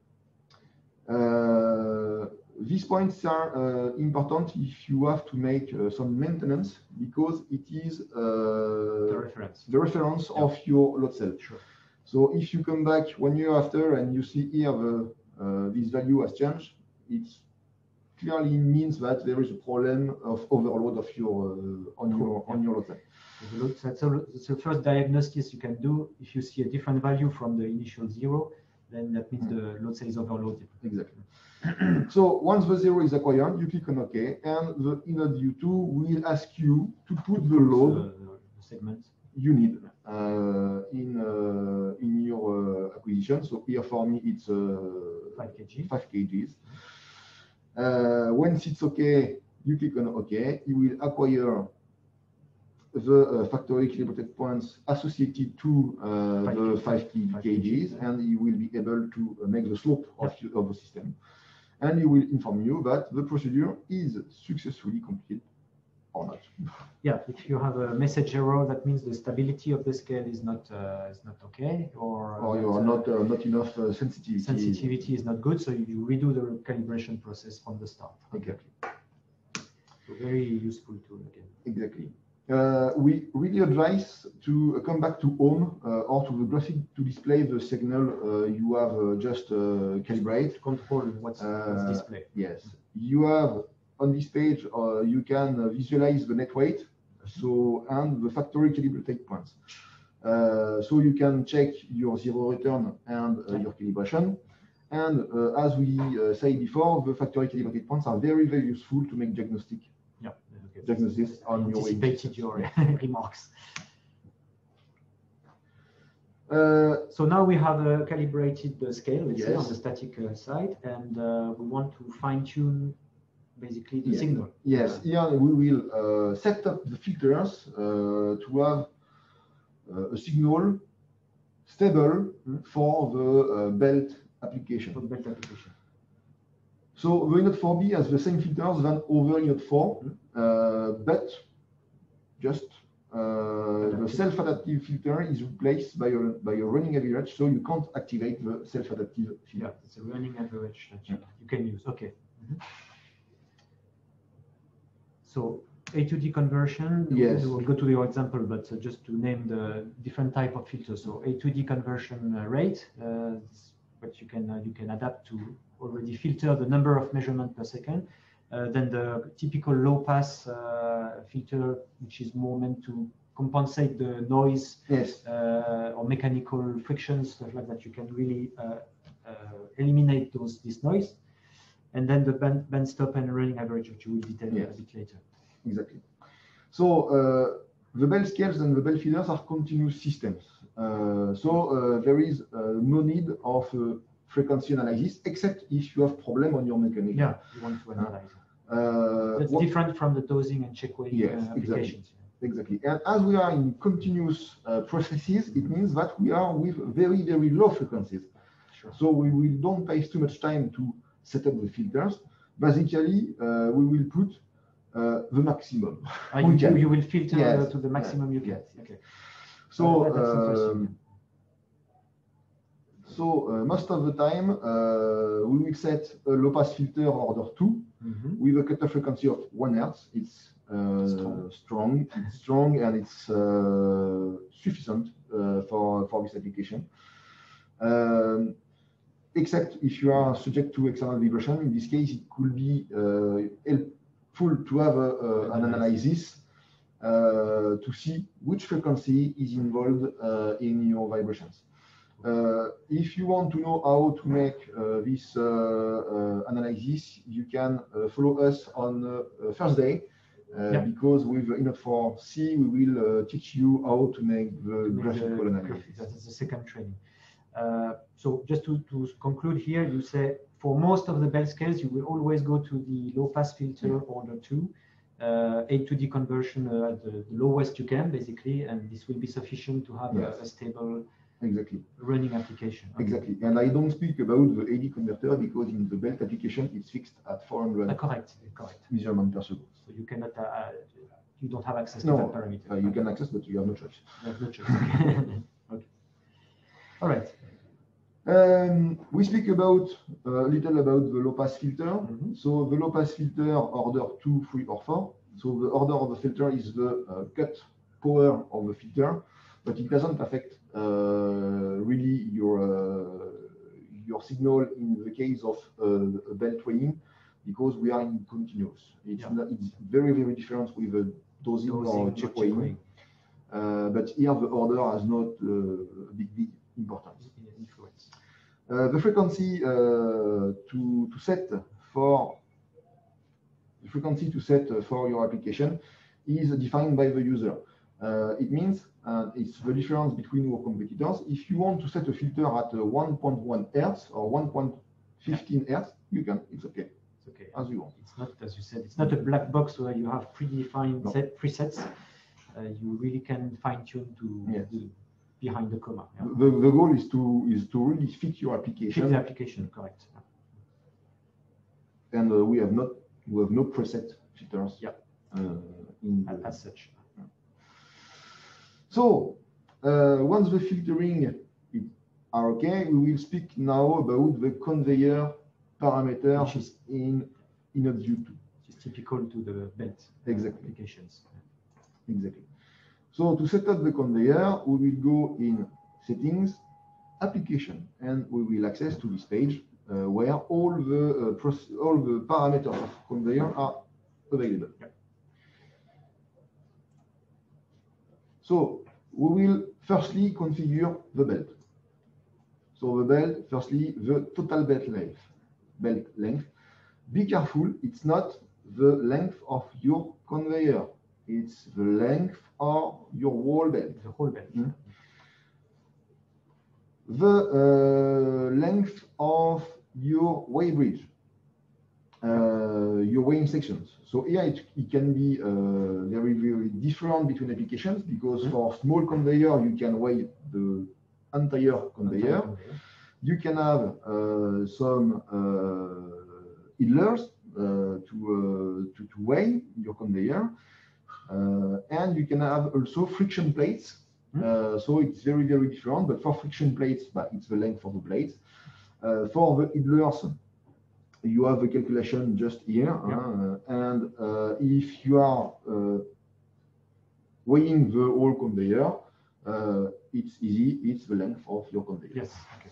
Uh, these points are uh, important if you have to make uh, some maintenance, because it is uh, the reference, the reference yeah. of your load cell. Sure. So if you come back one year after and you see here the, uh, this value has changed, it clearly means that there is a problem of overload of your uh, on your yeah. on your load cell. The load, that's, a, that's the first diagnosis you can do. If you see a different value from the initial zero, then that means mm. the load cell is overloaded. Exactly. So once the zero is acquired, you click on OK, and the InnodeView two will ask you to put the load the, the segment you need uh, in uh, in your uh, acquisition. So here for me it's uh, five kg. Five kgs. Uh, once it's OK, you click on OK. You will acquire the uh, factory calibrated points associated to uh, five the five five kgs, and you will be able to uh, make the slope of, yep. of the system. And you will inform you that the procedure is successfully completed or not. Yeah, if you have a message error, that means the stability of the scale is not uh, is not okay, or or you are uh, not uh, not enough uh, sensitivity. Sensitivity is not good, so you redo the calibration process from the start. Exactly. So very useful tool again. Exactly. Uh, we really advise to come back to home uh, or to the graphic to display the signal uh, you have uh, just uh, calibrate. Control what's, uh, what's displayed. Yes. You have on this page, uh, you can uh, visualize the net weight, so and the factory calibrated points. Uh, so you can check your zero return and uh, your calibration. And uh, as we uh, said before, the factory calibrated points are very, very useful to make diagnostic. Yeah, okay. Diagnosis on your anticipated your remarks. Uh, so now we have uh, calibrated the scale, let's yes. say, on the static uh, side, and uh, we want to fine-tune basically the yes. signal. Yes, here we will uh, set up the filters uh, to have uh, a signal stable mm. for the uh, belt application. For the belt application. So the Inode four B has the same filters than over Inode four, uh, but just uh, the self-adaptive filter is replaced by a by a running average, so you can't activate the self-adaptive filter. Yeah, it's a running average that you, you can use. Okay. Mm-hmm. So A to D conversion. Yes. We'll go to your example, but uh, just to name the different type of filters. So A to D conversion uh, rate, uh, what you can uh, you can adapt to already filter the number of measurements per second. Uh, then the typical low pass uh, filter, which is more meant to compensate the noise yes. uh, or mechanical frictions, stuff like that. You can really uh, uh, eliminate those this noise. And then the band, band stop and running average, which you will detail yes. a bit later. Exactly. So uh, the bell scales and the bell feeders are continuous systems. Uh, so uh, there is uh, no need of uh, frequency analysis, except if you have problem on your mechanical. Yeah, you want to analyze. Uh, That's what, different from the dosing and check weighing yes, uh, applications. Exactly. exactly. And as we are in continuous uh, processes, it means that we are with very, very low frequencies. Sure. So we will don't waste too much time to set up the filters. Basically, uh, we will put uh, the maximum. Uh, you, can. you will filter yes. to the maximum yes. you yes. get. Okay. So, uh, that's interesting. Um, So uh, most of the time, uh, we will set a low pass filter order two mm-hmm. with a cutoff frequency of one hertz. It's uh, strong. strong, it's strong, and it's uh, sufficient uh, for for this application. Um, except if you are subject to external vibration. In this case, it could be uh, helpful to have a, a, an analysis uh, to see which frequency is involved uh, in your vibrations. Uh, if you want to know how to make uh, this uh, uh, analysis, you can uh, follow us on uh, Thursday, uh, yeah. because with Inode four C, we will uh, teach you how to make the to graphical make the analysis. That's the second training. Uh, so just to, to conclude here, you say for most of the bell scales, you will always go to the low pass filter yeah. order two. uh, A to D conversion uh, at the lowest you can, basically, and this will be sufficient to have Yes. a, a stable Exactly. running application. Okay. Exactly. And I don't speak about the A D converter because in the belt application, it's fixed at four hundred Uh, correct, correct. measurements per second. So you cannot, uh, uh, you don't have access to No, that parameter. uh, you can access, but you have no choice. You have no choice. Okay. Okay. All right. Um, we speak about a uh, little about the low pass filter. Mm-hmm. So the low pass filter order two, three, or four. So the order of the filter is the uh, cut power of the filter, but it doesn't affect uh, really your uh, your signal in the case of uh, a belt weighing, because we are in continuous. It's Yeah. not, it's very very different with a dosing, Dosing or or check check weighing. weighing. Uh, but here the order has not uh, a big big importance. Influence. Uh, the frequency uh, to, to set for the frequency to set for your application is defined by the user. Uh, it means uh, it's the difference between your competitors. If you want to set a filter at uh, one point one hertz or one point one five hertz, you can. It's okay. It's okay. As you want. It's not, as you said, it's not a black box where you have predefined No. set presets. Uh, you really can fine tune to Yes. the, behind the comma. Yeah. The, the goal is to is to really fit your application. Fit the application, correct. And uh, we have not we have no preset filters. Yeah. Uh, in the, As such. So uh, once the filtering is are okay, we will speak now about the conveyor parameter Which is in InnoView two. It's typical to the belt Exactly. applications. Exactly. So to set up the conveyor, we will go in Settings, Application, and we will access to this page uh, where all the uh, all the parameters of conveyor are available. Yep. So we will firstly configure the belt. So the belt, firstly, the total belt length. Belt length. Be careful, it's not the length of your conveyor. It's the length of your whole belt. The whole belt. Mm. The uh, length of your weigh bridge, uh, your weighing sections. So here it, it can be uh, very, very different between applications, because Mm. for small conveyor, you can weigh the entire conveyor. You can have uh, some uh, idlers uh, to, uh, to, to weigh your conveyor. Uh, and you can have also friction plates. Mm. Uh, so it's very, very different. But for friction plates, but it's the length of the plates. Uh, for the idlers, you have the calculation just here. Yeah. Uh, and uh, if you are uh, weighing the whole conveyor, uh, it's easy. It's the length of your conveyor. Yes. Okay.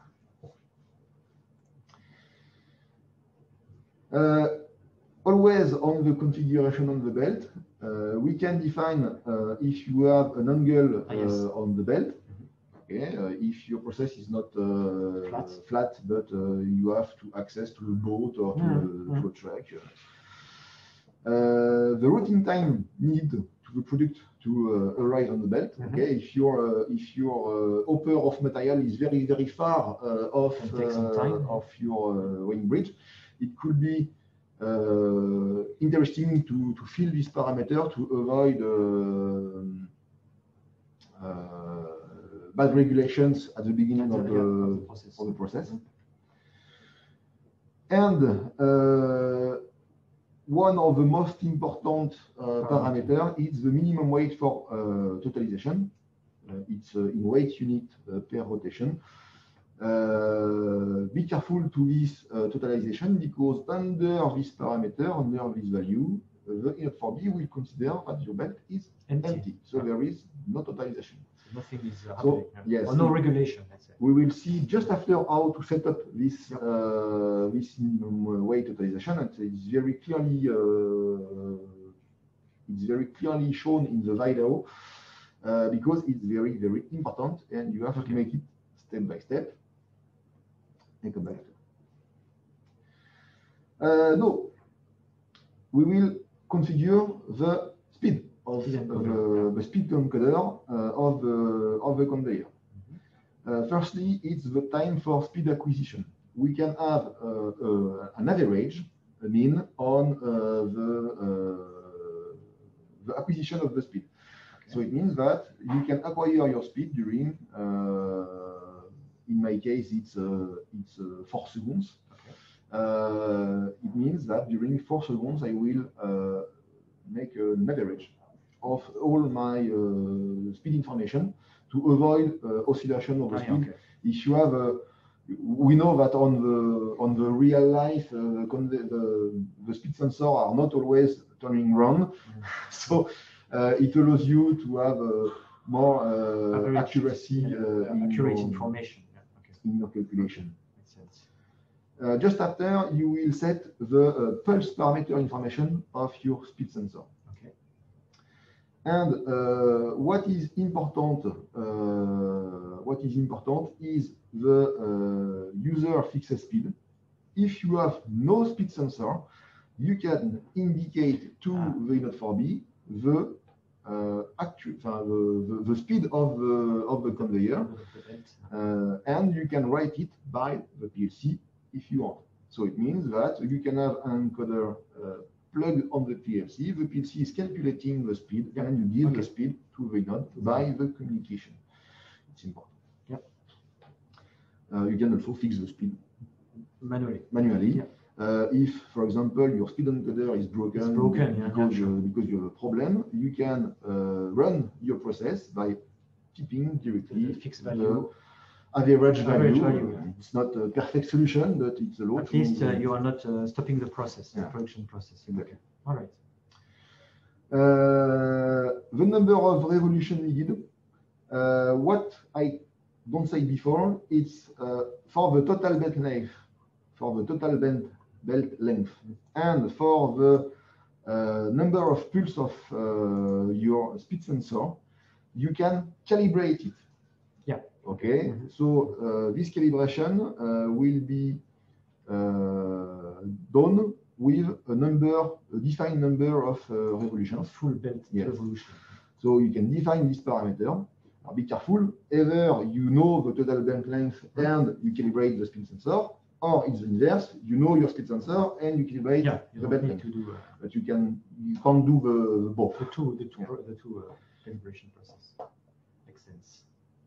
Uh, always on the configuration on the belt, uh, we can define uh, if you have an angle uh, Ah, yes. on the belt. Okay, uh, if your process is not uh, Flat. flat, but uh, you have to access to a boat or to, Mm, a, to a truck. Uh, the routing time need to the product to uh, arrive on the belt. Mhm. Okay, if your uh, if your uh, hopper of material is very very far uh, off Can take some time. uh, of your uh, weighing bridge, it could be uh, interesting to to fill this parameter to avoid uh, uh, bad regulations at the beginning At of the- the, yeah, of the process. of the process. And uh, one of the most important uh, parameter is the minimum weight for uh, totalization. Uh, it's uh, in weight unit uh, per rotation. Uh, be careful to this uh, totalization, because under this parameter, under this value, uh, the Inot four B will consider that your belt is Empty. empty. So there is no totalization. So nothing is uh, So, happening. yeah. yes, Or no it- regulation, let's say. We will see just after how to set up this Yep. uh, this minimum weight totalization, and it's very clearly uh, it's very clearly shown in the video uh, because it's very very important, and you have to Okay. make it step by step. And come back. Uh, no, we will configure the speed of Speed of, encoder. uh, the speed encoder uh, of the of the conveyor. Uh, firstly, it's the time for speed acquisition. We can have uh, uh, an average, a mean, on uh, the uh, the acquisition of the speed. Okay. So it means that you can acquire your speed during, uh, in my case, it's uh, it's uh, four seconds. Okay. Uh, it means that during four seconds, I will uh, make an average of all my uh, speed information to avoid uh, oscillation of the speed. Okay. If you have a, we know that on the on the real life, uh, the, the the speed sensor are not always turning round, mm. so uh, it allows you to have uh, more uh, accuracy, yeah, uh, in accurate your, information yeah. Okay. in your calculation. Okay. Makes sense. Uh, just after, you will set the uh, pulse parameter information of your speed sensor. Okay. And uh, what is important, uh, what is important is the uh, user fixed speed. If you have no speed sensor, you can indicate to ah. the Inot four B the uh, actual, uh, the, the, the speed of the of the conveyor, uh, and you can write it by the P L C if you want. So it means that you can have an encoder uh, plug on the P L C. The P L C is calculating the speed, yeah. and you give okay. the speed to the Inot by the communication. It's important. Yeah. Uh, you can also fix the speed manually. Manually. Yeah. Uh, if, for example, your speed encoder is broken, it's broken because, yeah, sure. uh, because you have a problem, you can uh, run your process by typing directly the fixed value. The average, average value. value. It's not a perfect solution, but it's a lot. At least uh, you are not uh, stopping the process, yeah. the production process. Exactly. Okay. All right. Uh, the number of revolution needed. Uh, what I don't say before, it's uh, for the total belt length, for the total belt belt length, and for the uh, number of pulse of uh, your speed sensor, you can calibrate it. Yeah. Okay. Mm-hmm. So uh, this calibration uh, will be uh, done with a number, a defined number of uh, revolutions. Full belt yes. revolution. So you can define this parameter. Now be careful. Either you know the total belt length mm-hmm. and you calibrate the speed sensor, or it's the inverse. You know your speed sensor and you calibrate yeah, you the belt need length. To do, uh, but you can you can't do the, the both. The two, the two, yeah. the two uh, calibration process. Makes sense.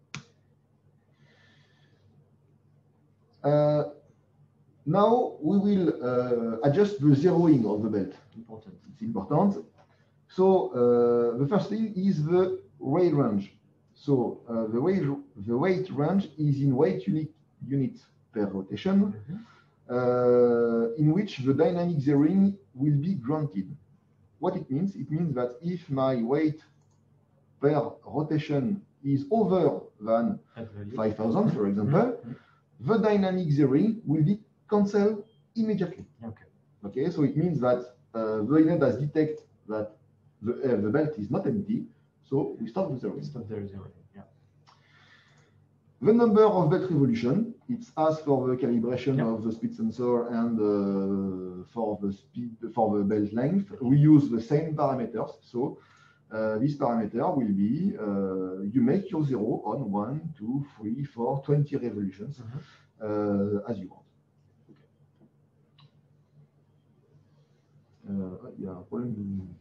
Uh, now we will uh, adjust the zeroing of the belt. Important. It's important. So uh, the first thing is the weight range. So uh, the weight the weight range is in weight unit units per rotation, mm-hmm. uh, in which the dynamic zeroing will be granted. What it means? It means that if my weight per rotation is over than five thousand, for example, mm-hmm. the dynamic zeroing will be cancelled immediately. Okay. Okay. So it means that uh, the Inot has detected that the, uh, the belt is not empty, so we stop the zeroing. Stop the zeroing. Yeah. The number of belt revolution, it's as for the calibration yeah. of the speed sensor and uh, for the speed for the belt length. We use the same parameters. So uh, this parameter will be uh, you make your zero on one, two, three, four, twenty revolutions mm-hmm. uh, as you want. Okay. Uh, yeah, problem.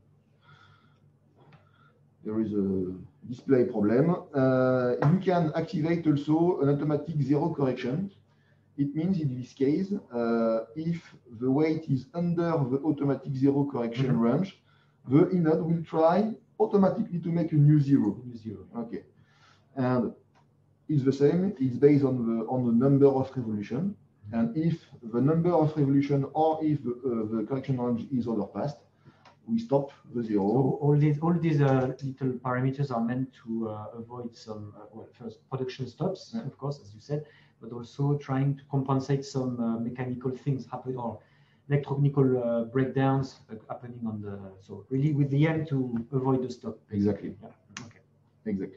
There is a display problem. Uh, you can activate also an automatic zero correction. It means in this case, uh, if the weight is under the automatic zero correction mm-hmm. range, the Inot will try automatically to make a new zero. New zero. Okay. And it's the same. It's based on the on the number of revolution. Mm-hmm. And if the number of revolution or if the, uh, the correction range is overpassed, we stop the zero. So all these all these uh, little parameters are meant to uh, avoid some uh, well, first production stops, yeah. of course, as you said, but also trying to compensate some uh, mechanical things happening or electrotechnical uh, breakdowns uh, happening on the. So really with the aim to avoid the stop. Exactly. Yeah. Okay. Exactly.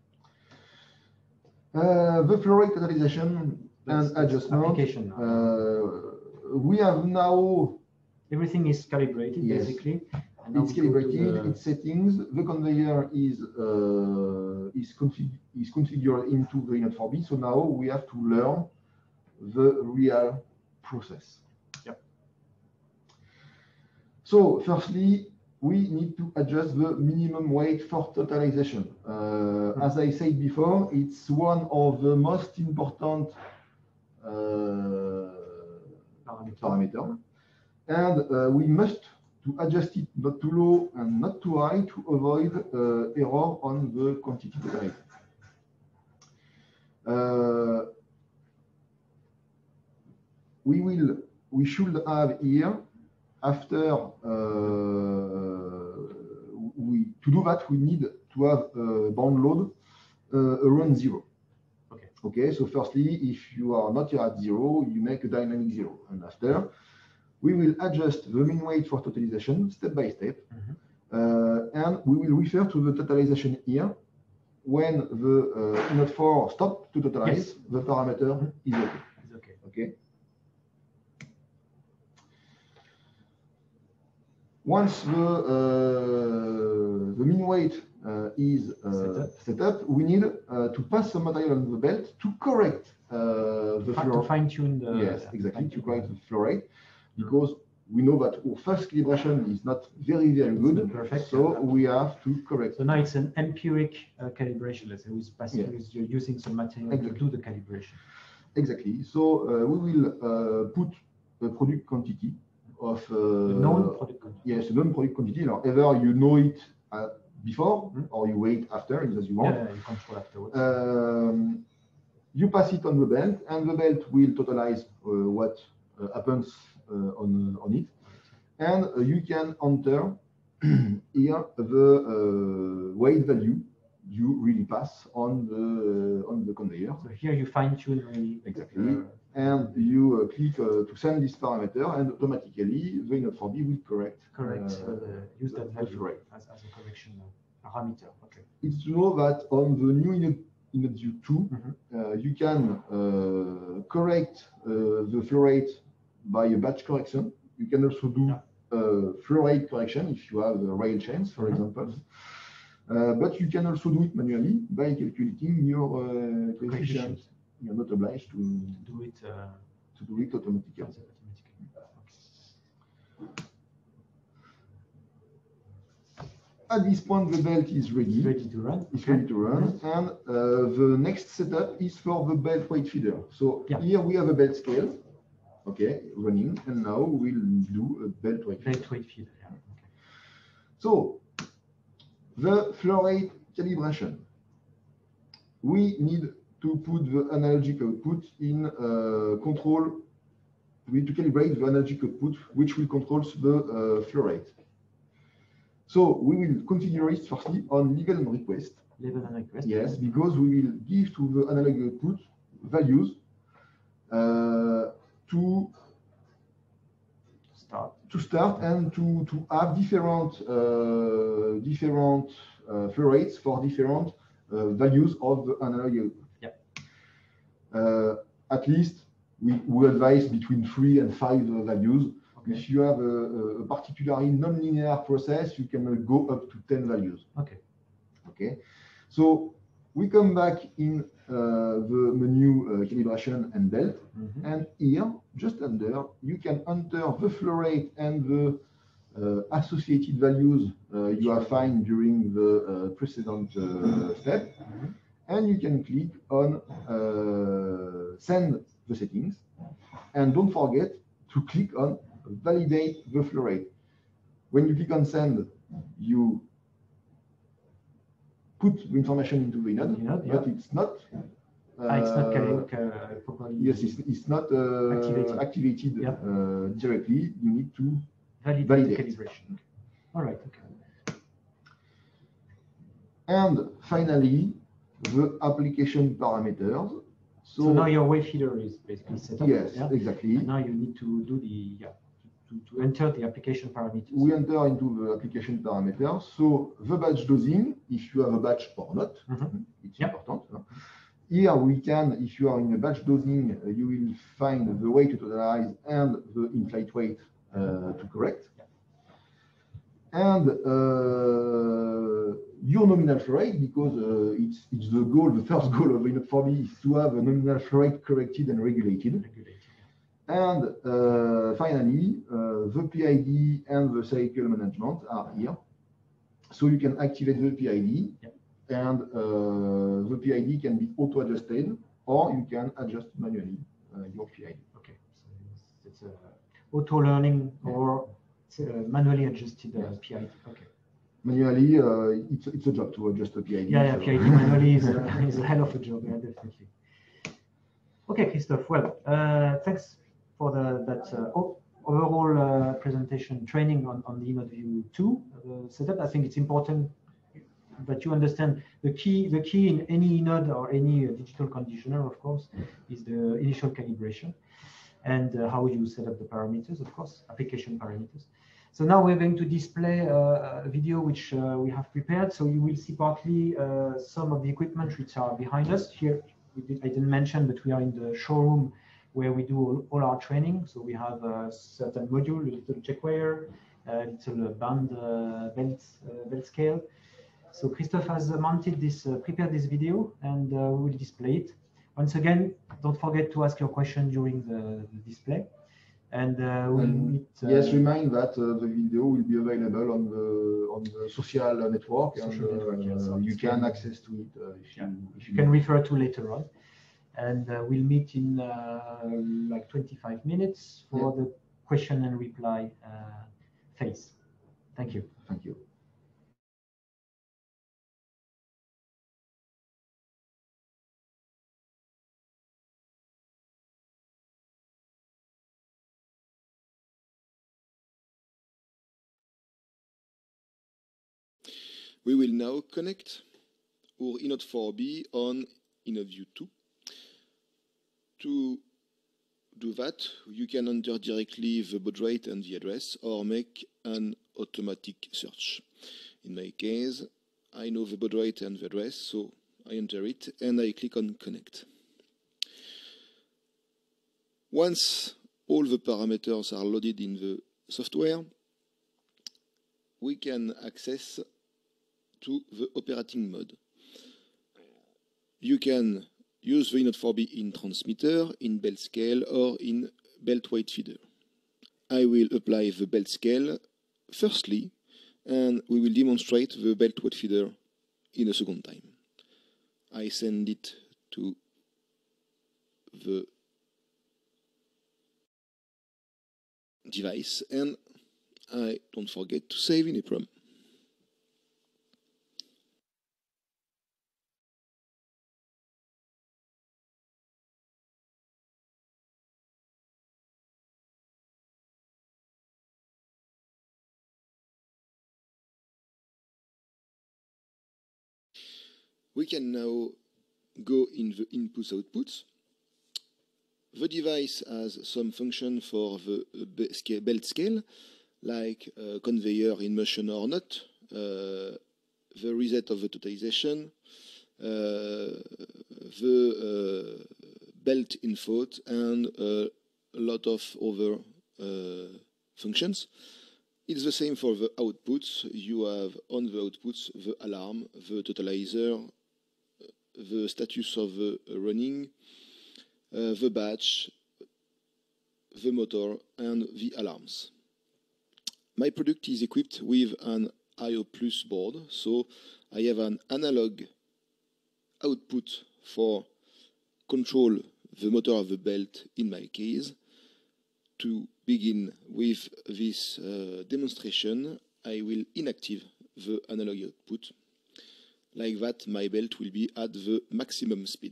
Uh, the flow rate catalyzation and adjustment. Application. Uh, we have now. Everything is calibrated, yes. basically. And it's calibrated, the... its settings. The conveyor is uh, is, config is configured into the Inot four B. So now we have to learn the real process. Yep. So firstly, we need to adjust the minimum weight for totalization. Uh, as I said before, it's one of the most important uh, parameters. And uh, we must to adjust it not too low and not too high to avoid uh, error on the quantity totalized. Uh, we will, we should have here, after uh, we to do that, we need to have a bound load uh, around zero. Okay. Okay. So firstly, if you are not yet at zero, you make a dynamic zero, and after we will adjust the mean weight for totalization step by step, mm-hmm. uh, and we will refer to the totalization here. When the uh, inot four stop to totalize, yes. the parameter mm-hmm. is okay. It's okay. Okay. Once the uh, the mean weight uh, is uh, set, up. set up, we need uh, to pass some material on the belt to correct uh, the flow. To fine tune the. Yes, exactly, to correct the flow rate, because we know that our first calibration is not very, very good. Perfect. So yeah. we have to correct. So now it's an empiric uh, calibration, let's say, with passing, yeah. you're using some material exactly. to do the calibration. Exactly. So uh, we will uh, put the product quantity of uh, the known product quantity. Yes, the known product quantity. Now, either you know it uh, before mm-hmm. or you wait after, as you want. Yeah, you control afterwards. Um, you pass it on the belt, and the belt will totalize uh, what uh, happens uh, on on it, and uh, you can enter here the uh, weight value you really pass on the uh, on the conveyor. So here you fine tune really exactly, uh, and you uh, click uh, to send this parameter, and automatically the inot four B will correct correct uh, uh, use that value rate as, as a correction parameter. Okay. It's to know that on the new inot inot view two, mm-hmm. uh, you can uh, correct uh, the flow rate by a batch correction. You can also do yeah. uh, flow rate correction if you have the rail chains, for mm-hmm. example. Uh, but you can also do it manually by calculating your uh, coefficient. You're not obliged to do it uh, to do it automatically. automatically. Okay. At this point, the belt is ready. Ready to run. It's okay. ready to run, mm-hmm. and uh, the next setup is for the belt weight feeder. So yeah. here we have a belt scale, okay, running, and now we'll do a belt weight feeder. Belt weight feeder. Yeah. Okay. So the flow rate calibration. We need to put the analogic output in uh, control. We need to calibrate the analogic output, which will control the uh, flow rate. So we will configure it firstly on level and request. Level and request. Yes, because we will give to the analog output values uh, to start to start and to to have different uh, different uh, flow rates for different uh, values of the analog output. Yeah. Uh, at least we, we advise between three and five uh, values. Okay. If you have a, a particularly non-linear process, you can go up to ten values. Okay. Okay. So we come back in uh, the menu uh, calibration and belt, mm-hmm. and here, just under, you can enter the flow rate and the uh, associated values uh, you have found during the uh, precedent uh, step, mm-hmm. and you can click on uh, send the settings, and don't forget to click on validate the flow rate. When you click on send, you put the information into the inot, yeah, but yeah. it's not. Uh, ah, it's not uh, properly. Yes, it's, it's not uh, activated, activated yeah. uh, directly. You need to validate, validate. the calibration. Okay. All right. Okay. And finally, the application parameters. So, so now your wave feeder is basically set up. Yes, yeah? exactly. And now you need to do the yeah. To, to enter the application parameters. We enter into the application parameters. So the batch dosing, if you have a batch or not, mm-hmm. it's yep. important. Here we can, if you are in a batch dosing, uh, you will find the way to totalize and the in-flight weight uh, to correct. Yep. And uh, your nominal flow rate, because uh, it's, it's the goal, the first goal of inot four B is to have a nominal flow rate corrected and regulated. regulated. And uh, finally, uh, the P I D and the cycle management are here. So you can activate the P I D, yep. and uh, the P I D can be auto-adjusted, or you can adjust manually uh, your P I D. Okay, so it's, it's uh, auto-learning or uh, manually adjusted uh, yes. P I D. Okay. Manually, uh, it's, it's a job to adjust the P I D. Yeah, yeah, so. P I D manually is a, is a hell of a job, yeah, definitely. Okay, Christophe, well, uh, thanks for the, that uh, overall uh, presentation training on, on the InnodeView two uh, setup. I think it's important that you understand the key, the key in any Inode or any uh, digital conditioner, of course, is the initial calibration and uh, how you set up the parameters, of course, application parameters. So now we're going to display uh, a video which uh, we have prepared. So you will see partly uh, some of the equipment which are behind us. Here, we did, I didn't mention, but we are in the showroom where we do all, all our training. So we have a certain module, a little checkwire, a little band uh, belt, uh, belt scale. So Christophe has mounted this, uh, prepared this video, and uh, we will display it. Once again, don't forget to ask your question during the, the display. And uh, we'll and meet, uh, yes, remind that uh, the video will be available on the on the social network, social and network, uh, yes, so you can can, access to it uh, if, yeah, you, if you you can refer to later on. And uh, we'll meet in uh, like twenty-five minutes for yeah. the question and reply uh, phase. Thank you. Thank you. We will now connect our Inode four B on InnodeView two. To do that, you can enter directly the baud rate and the address, or make an automatic search. In my case, I know the baud rate and the address, so I enter it and I click on Connect. Once all the parameters are loaded in the software, we can access to the operating mode. You can use the Inode four B in transmitter, in belt scale, or in belt weight feeder. I will apply the belt scale firstly, and we will demonstrate the belt weight feeder in a second time. I send it to the device, and I don't forget to save in EEPROM. We can now go in the inputs outputs. The device has some function for the belt scale, like uh, conveyor in motion or not, uh, the reset of the totalization, uh, the uh, belt info, and uh, a lot of other uh, functions. It's the same for the outputs. You have on the outputs the alarm, the totalizer, the status of the running, uh, the batch, the motor, and the alarms. My product is equipped with an I O Plus board, so I have an analog output for control the motor of the belt in my case. To begin with this uh, demonstration, I will inactive the analog output. Like that, my belt will be at the maximum speed.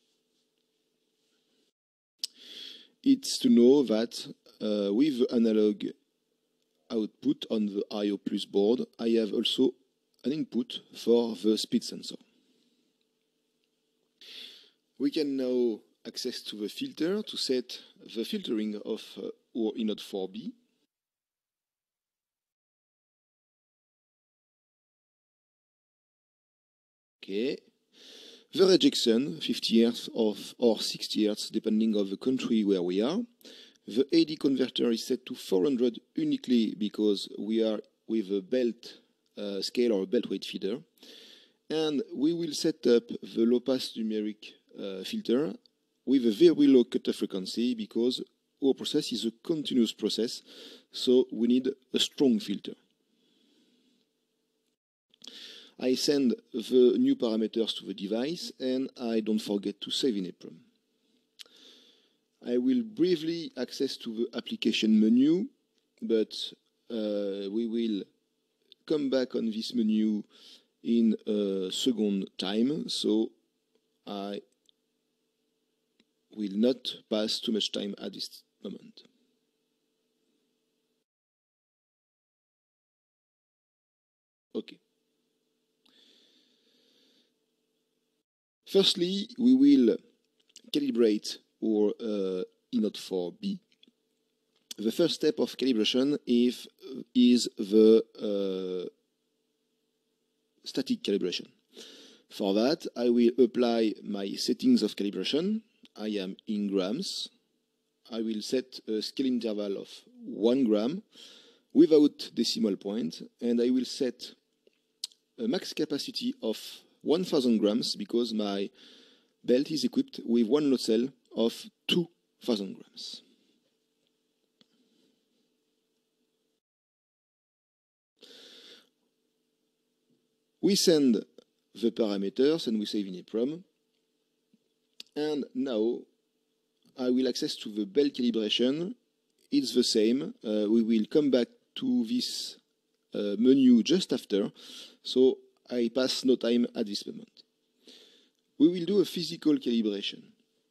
It's to know that uh, with the analog output on the I O Plus board, I have also an input for the speed sensor. We can now access to the filter to set the filtering of uh, our Inode four B. Okay. The rejection, fifty hertz of, or sixty hertz, depending on the country where we are. The A D converter is set to four hundred uniquely because we are with a belt uh, scale or a belt weight feeder. And we will set up the low pass numeric uh, filter with a very low cutoff frequency because our process is a continuous process, so we need a strong filter. I send the new parameters to the device, and I don't forget to save in EEPROM. I will briefly access to the application menu, but uh, we will come back on this menu in a second time, so I will not pass too much time at this moment. Okay. Firstly, we will calibrate our uh, E N O T four B. The first step of calibration is, is the uh, static calibration. For that, I will apply my settings of calibration. I am in grams. I will set a scale interval of one gram without decimal point, and I will set a max capacity of one thousand grams because my belt is equipped with one load cell of two thousand grams. We send the parameters and we save in EEPROM. And now I will access to the belt calibration. It's the same. Uh, we will come back to this uh, menu just after. So I pass no time at this moment. We will do a physical calibration.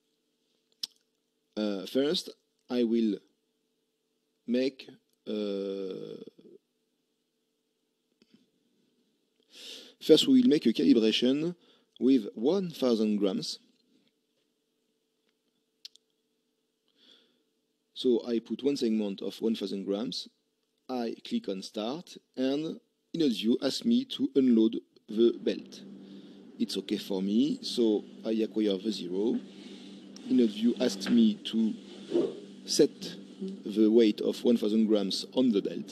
Uh, first, I will make uh, first we will make a calibration with one thousand grams. So I put one segment of one thousand grams. I click on Start, and InnodeView asks me to unload the belt. It's okay for me, so I acquire the zero. InnodeView asks me to set the weight of one thousand grams on the belt.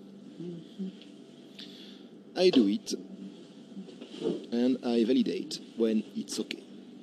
I do it, and I validate when it's okay.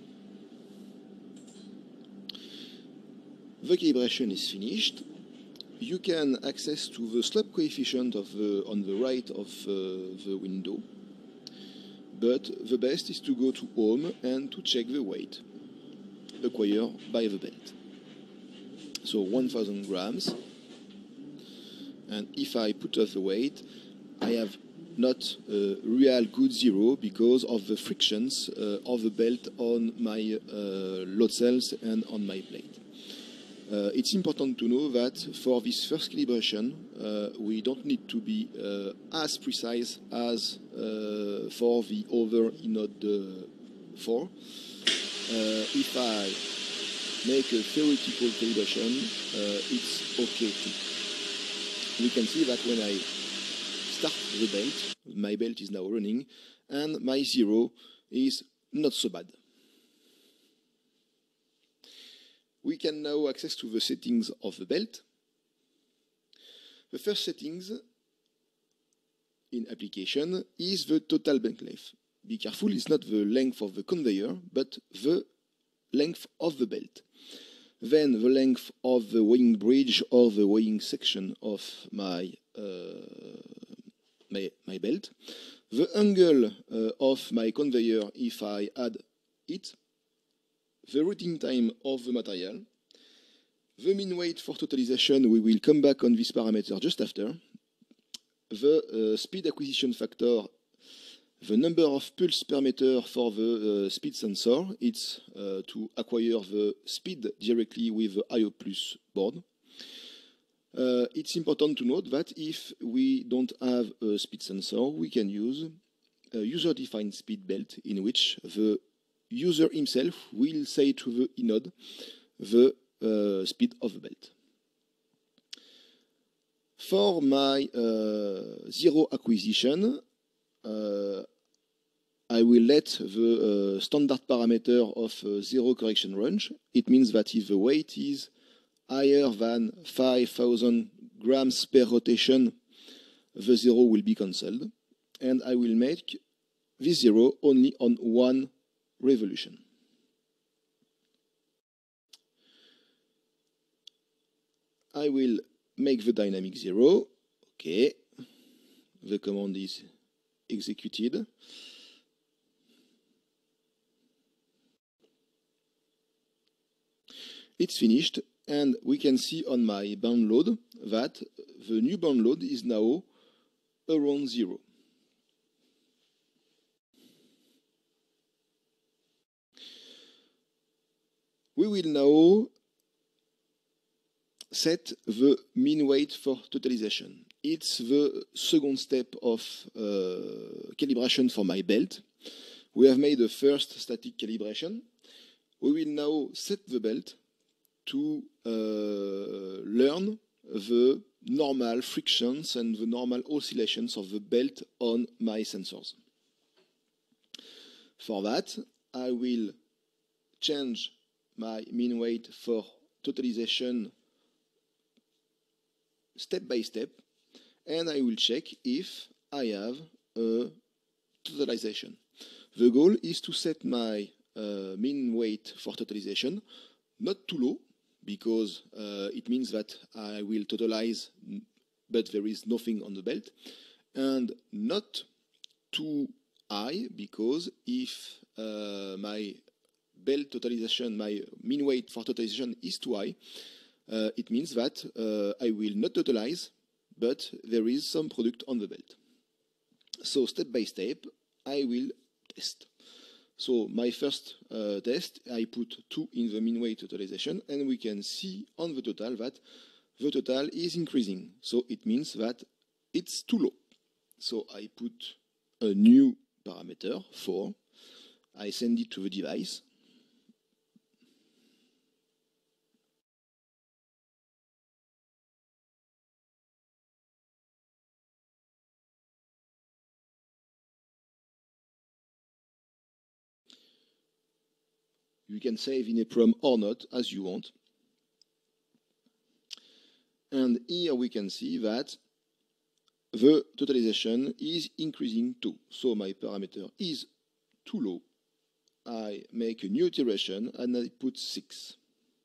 The calibration is finished. You can access to the slope coefficient of the, on the right of uh, the window, but the best is to go to Home and to check the weight acquired by the belt. So one thousand grams, and if I put off the weight, I have not a real good zero because of the frictions uh, of the belt on my uh, load cells and on my plate. Uh, it's important to know that for this first calibration, uh, we don't need to be uh, as precise as uh, for the other E N O D four. Uh, if I make a theoretical calibration, uh, it's okay too. We can see that when I start the belt, my belt is now running, and my zero is not so bad. We can now access to the settings of the belt. The first settings in application is the total belt length. Be careful, it's not the length of the conveyor, but the length of the belt. Then the length of the weighing bridge or the weighing section of my, uh, my, my belt. The angle uh, of my conveyor if I add it. The routing time of the material, the mean weight for totalization, we will come back on this parameter just after, the uh, speed acquisition factor, the number of pulse per meter for the uh, speed sensor, it's uh, to acquire the speed directly with the I O plus board. Uh, it's important to note that if we don't have a speed sensor, we can use a user-defined speed belt in which the user himself will say to the E N O D the uh, speed of the belt. For my uh, zero acquisition, uh, I will let the uh, standard parameter of uh, zero correction range. It means that if the weight is higher than five thousand grams per rotation, the zero will be cancelled. And I will make this zero only on one revolution. I will make the dynamic zero. Okay. The command is executed. It's finished, and we can see on my bound load that the new bound load is now around zero. We will now set the mean weight for totalization. It's the second step of uh, calibration for my belt. We have made the first static calibration. We will now set the belt to uh, learn the normal frictions and the normal oscillations of the belt on my sensors. For that, I will change my mean weight for totalization step by step, and I will check if I have a totalization. The goal is to set my uh, mean weight for totalization not too low, because uh, it means that I will totalize, but there is nothing on the belt, and not too high, because if uh, my belt totalization, my mean weight for totalization is too high, uh, it means that uh, I will not totalize, but there is some product on the belt. So step by step, I will test. So my first uh, test, I put two in the mean weight totalization, and we can see on the total that the total is increasing. So it means that it's too low. So I put a new parameter, four. I send it to the device. You can save in EEPROM or not, as you want. And here we can see that the totalization is increasing too. So my parameter is too low. I make a new iteration and I put six.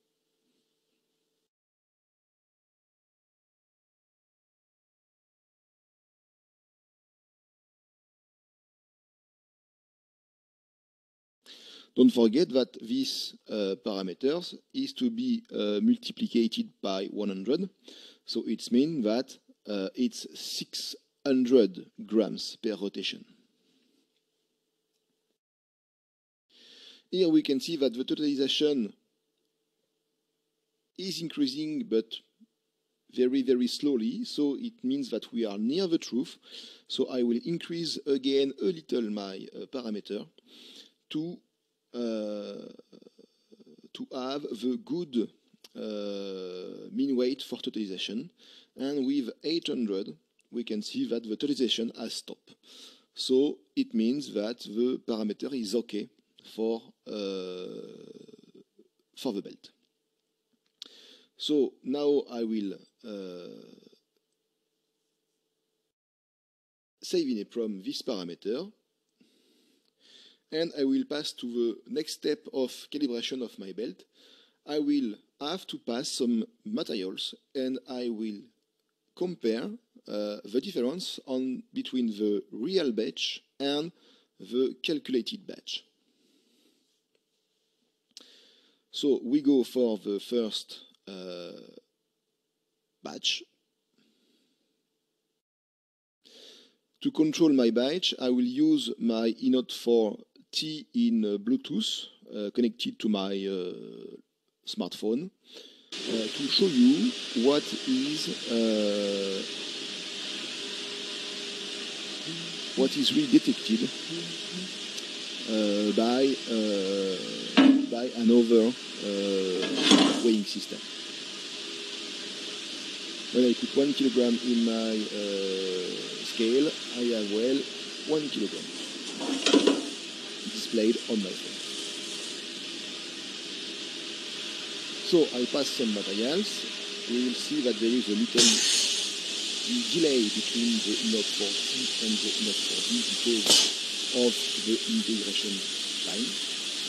Don't forget that these uh, parameters is to be uh, multiplied by one hundred. So it means that uh, it's six hundred grams per rotation. Here we can see that the totalization is increasing, but very, very slowly. So it means that we are near the truth. So I will increase again a little my uh, parameter to Uh, to have the good uh, mean weight for totalization, and with eight hundred we can see that the totalization has stopped. So it means that the parameter is okay for uh, for the belt. So now I will uh, save in EEPROM this parameter, and I will pass to the next step of calibration of my belt. I will have to pass some materials, and I will compare uh, the difference on between the real batch and the calculated batch. So we go for the first uh, batch. To control my batch, I will use my E N O T four T in uh, Bluetooth uh, connected to my uh, smartphone uh, to show you what is uh, what is really detected uh, by uh, by another uh, weighing system. When I put one kilogram in my uh, scale, I have well one kilogram displayed on my phone. So I pass some materials. We will see that there is a little delay between the E N O T four T and the E N O T four D because of the integration time.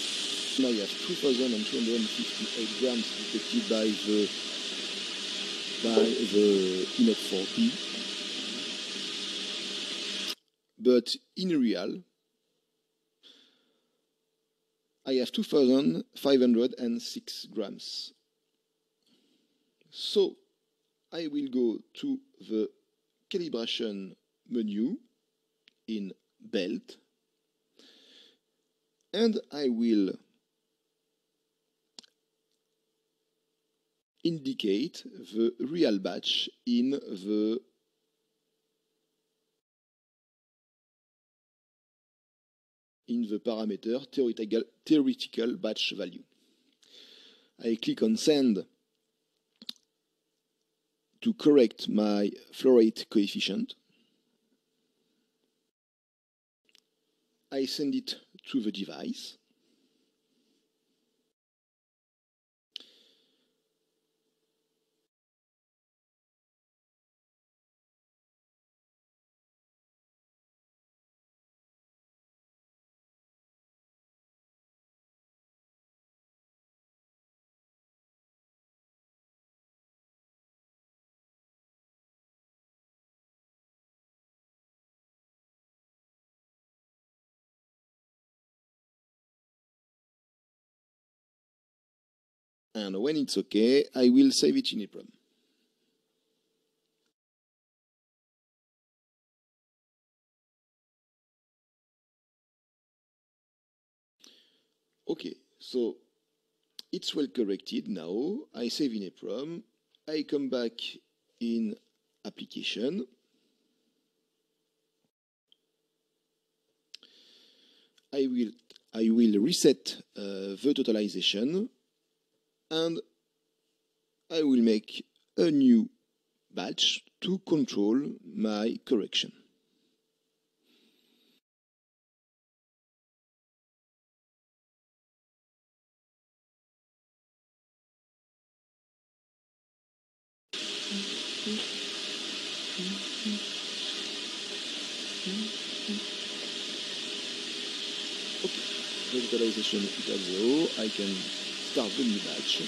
Now I have two thousand two hundred fifty-eight grams detected by the by the inot four b. But in real, I have two thousand five hundred six grams. So I will go to the calibration menu in belt, and I will indicate the real batch in the in the parameter theoretical, theoretical batch value. I click on send to correct my flow rate coefficient. I send it to the device. And when it's okay, I will save it in EEPROM. Okay, so it's well corrected now. I save in EEPROM. I come back in application. I will I will reset uh, the totalization, and I will make a new batch to control my correction. Okay, the totalization is at zero. I can start the new batch.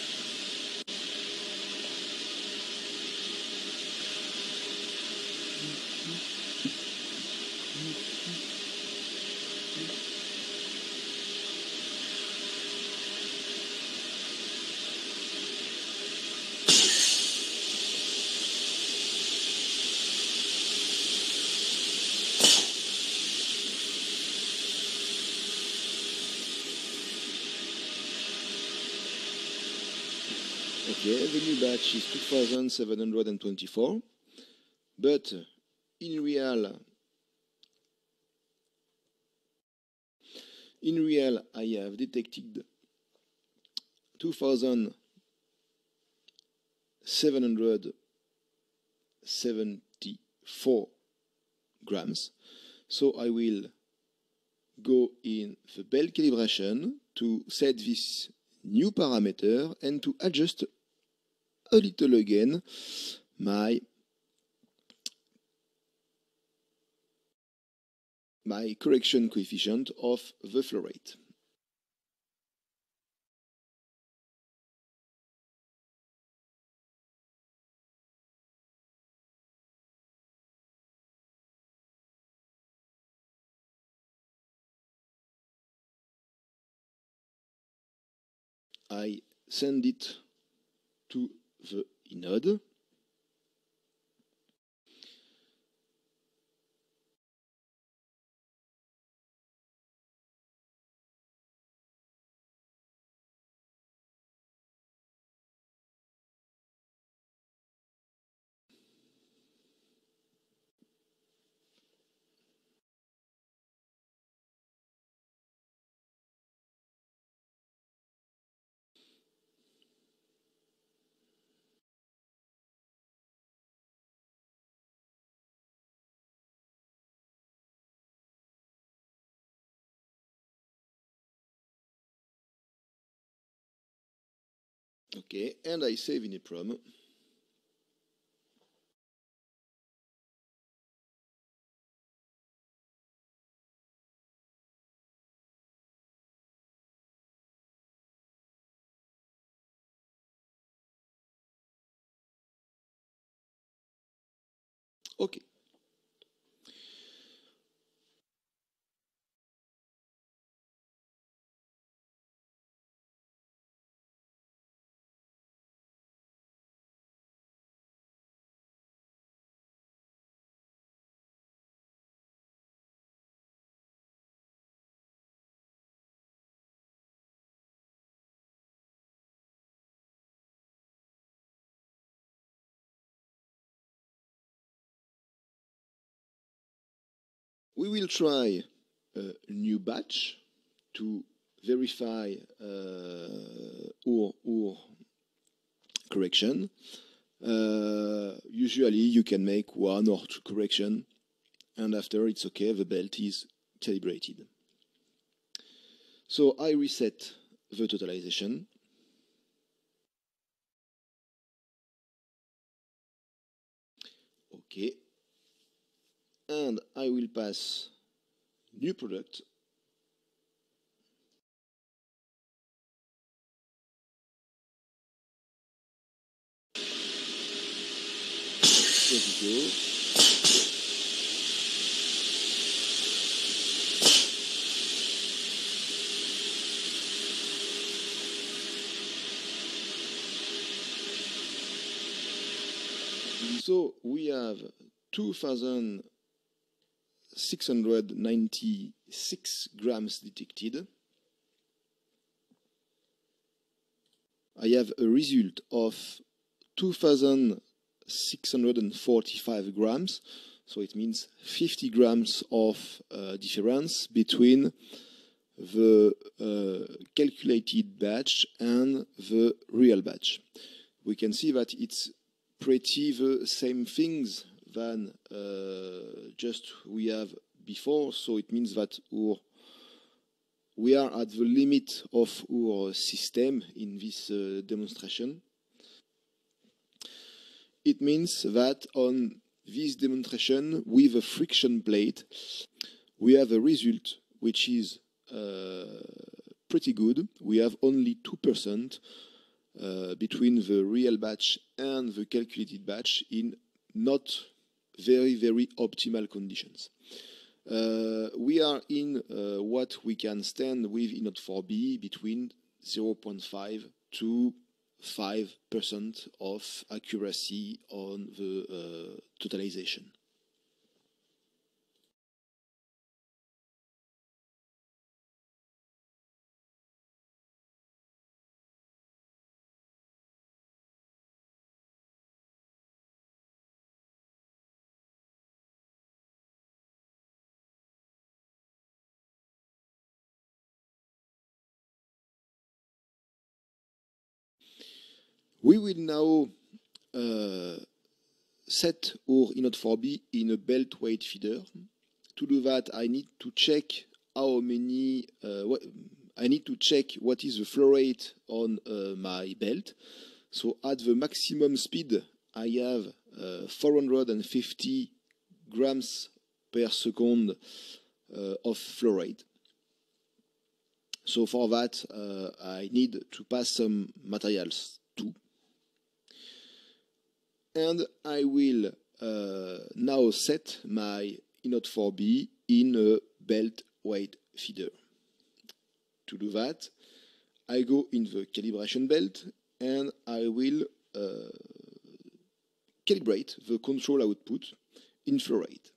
Okay, the new batch is two thousand seven hundred twenty-four, but in real, in real, I have detected two thousand seven hundred seventy-four grams. So I will go in the belt calibration to set this new parameter and to adjust a little again my my correction coefficient of the flow rate. I send it to the inode. Okay, and I save in EEPROM. OK. We will try a new batch to verify uh, our, our correction. Uh, usually you can make one or two correction, and after it's okay, the belt is calibrated. So I reset the totalization. Okay. And I will pass new product. There we go. So we have two thousand six hundred ninety-six grams detected. I have a result of two thousand six hundred forty-five grams, so it means fifty grams of uh, difference between the uh, calculated batch and the real batch. We can see that it's pretty the same things than uh, just we have before, so it means that our, we are at the limit of our system in this uh, demonstration. It means that on this demonstration with a friction plate, we have a result which is uh, pretty good. We have only two percent uh, between the real batch and the calculated batch in not very, very optimal conditions. Uh, we are in uh, what we can stand with in I N O T four B between zero point five to five percent of accuracy on the uh, totalization. We will now uh, set our I N O T four B in a belt weight feeder. To do that, I need to check how many, uh, what, I need to check what is the flow rate on uh, my belt. So at the maximum speed, I have uh, four hundred fifty grams per second uh, of flow rate. So for that, uh, I need to pass some materials too. And I will uh, now set my I N O T four B in a belt weight feeder. To do that, I go in the calibration belt and I will uh, calibrate the control output in flow rate.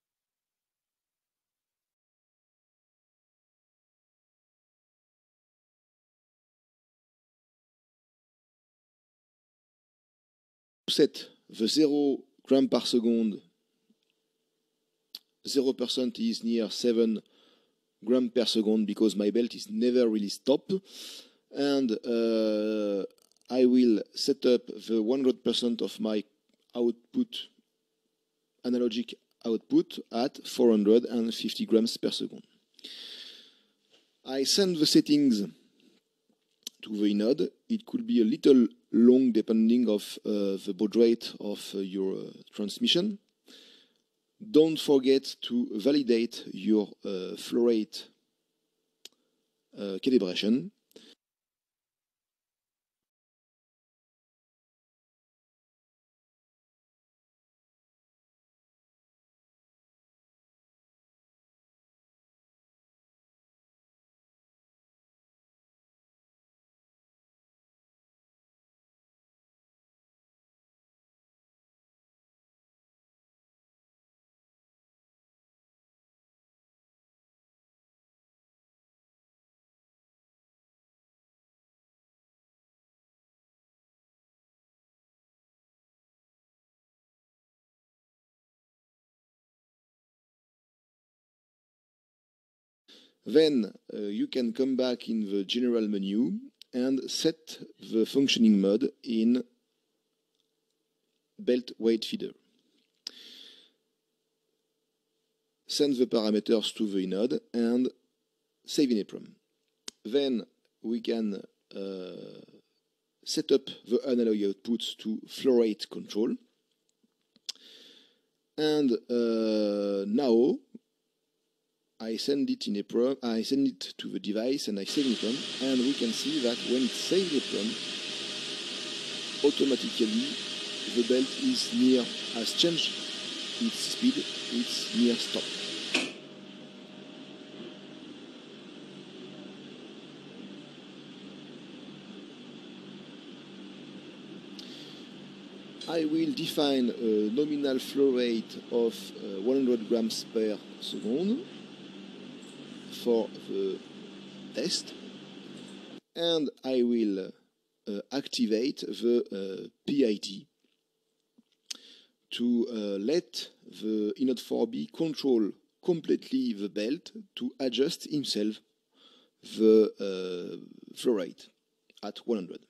To set the zero gram per second, zero percent is near seven gram per second because my belt is never really stopped. And uh, I will set up the one hundred percent of my output, analogic output, at four hundred fifty grams per second. I send the settings to the inode. It could be a little long depending of uh, the baud rate of uh, your uh, transmission. Don't forget to validate your uh, flow rate uh, calibration. Then uh, you can come back in the general menu and set the functioning mode in belt weight feeder. Send the parameters to the node and save in EEPROM. Then we can uh, set up the analog outputs to flow rate control. And uh, now I send it in EEPROM, I send it to the device and I save in EEPROM, and we can see that when it's saved in EEPROM, automatically the belt is near, has changed its speed, it's near stop. I will define a nominal flow rate of uh, one hundred grams per second for the test, and I will uh, activate the uh, P I D to uh, let the I N O D four B control completely the belt to adjust himself the uh, flow rate at one hundred.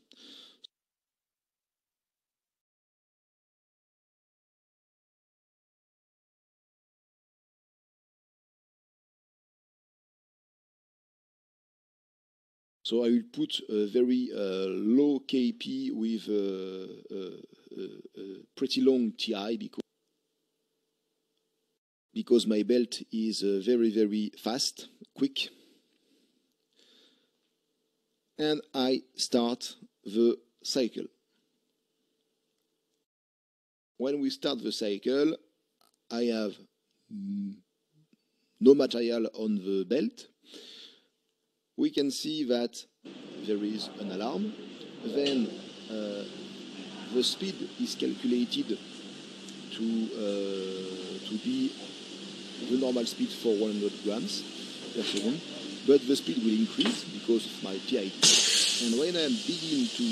So I will put a very uh, low K P with a, a, a, a pretty long T I because, because my belt is uh, very, very fast, quick. And I start the cycle. When we start the cycle, I have no material on the belt. We can see that there is an alarm. Then uh, the speed is calculated to, uh, to be the normal speed for one hundred grams per second, but the speed will increase because of my P I D. And when I begin to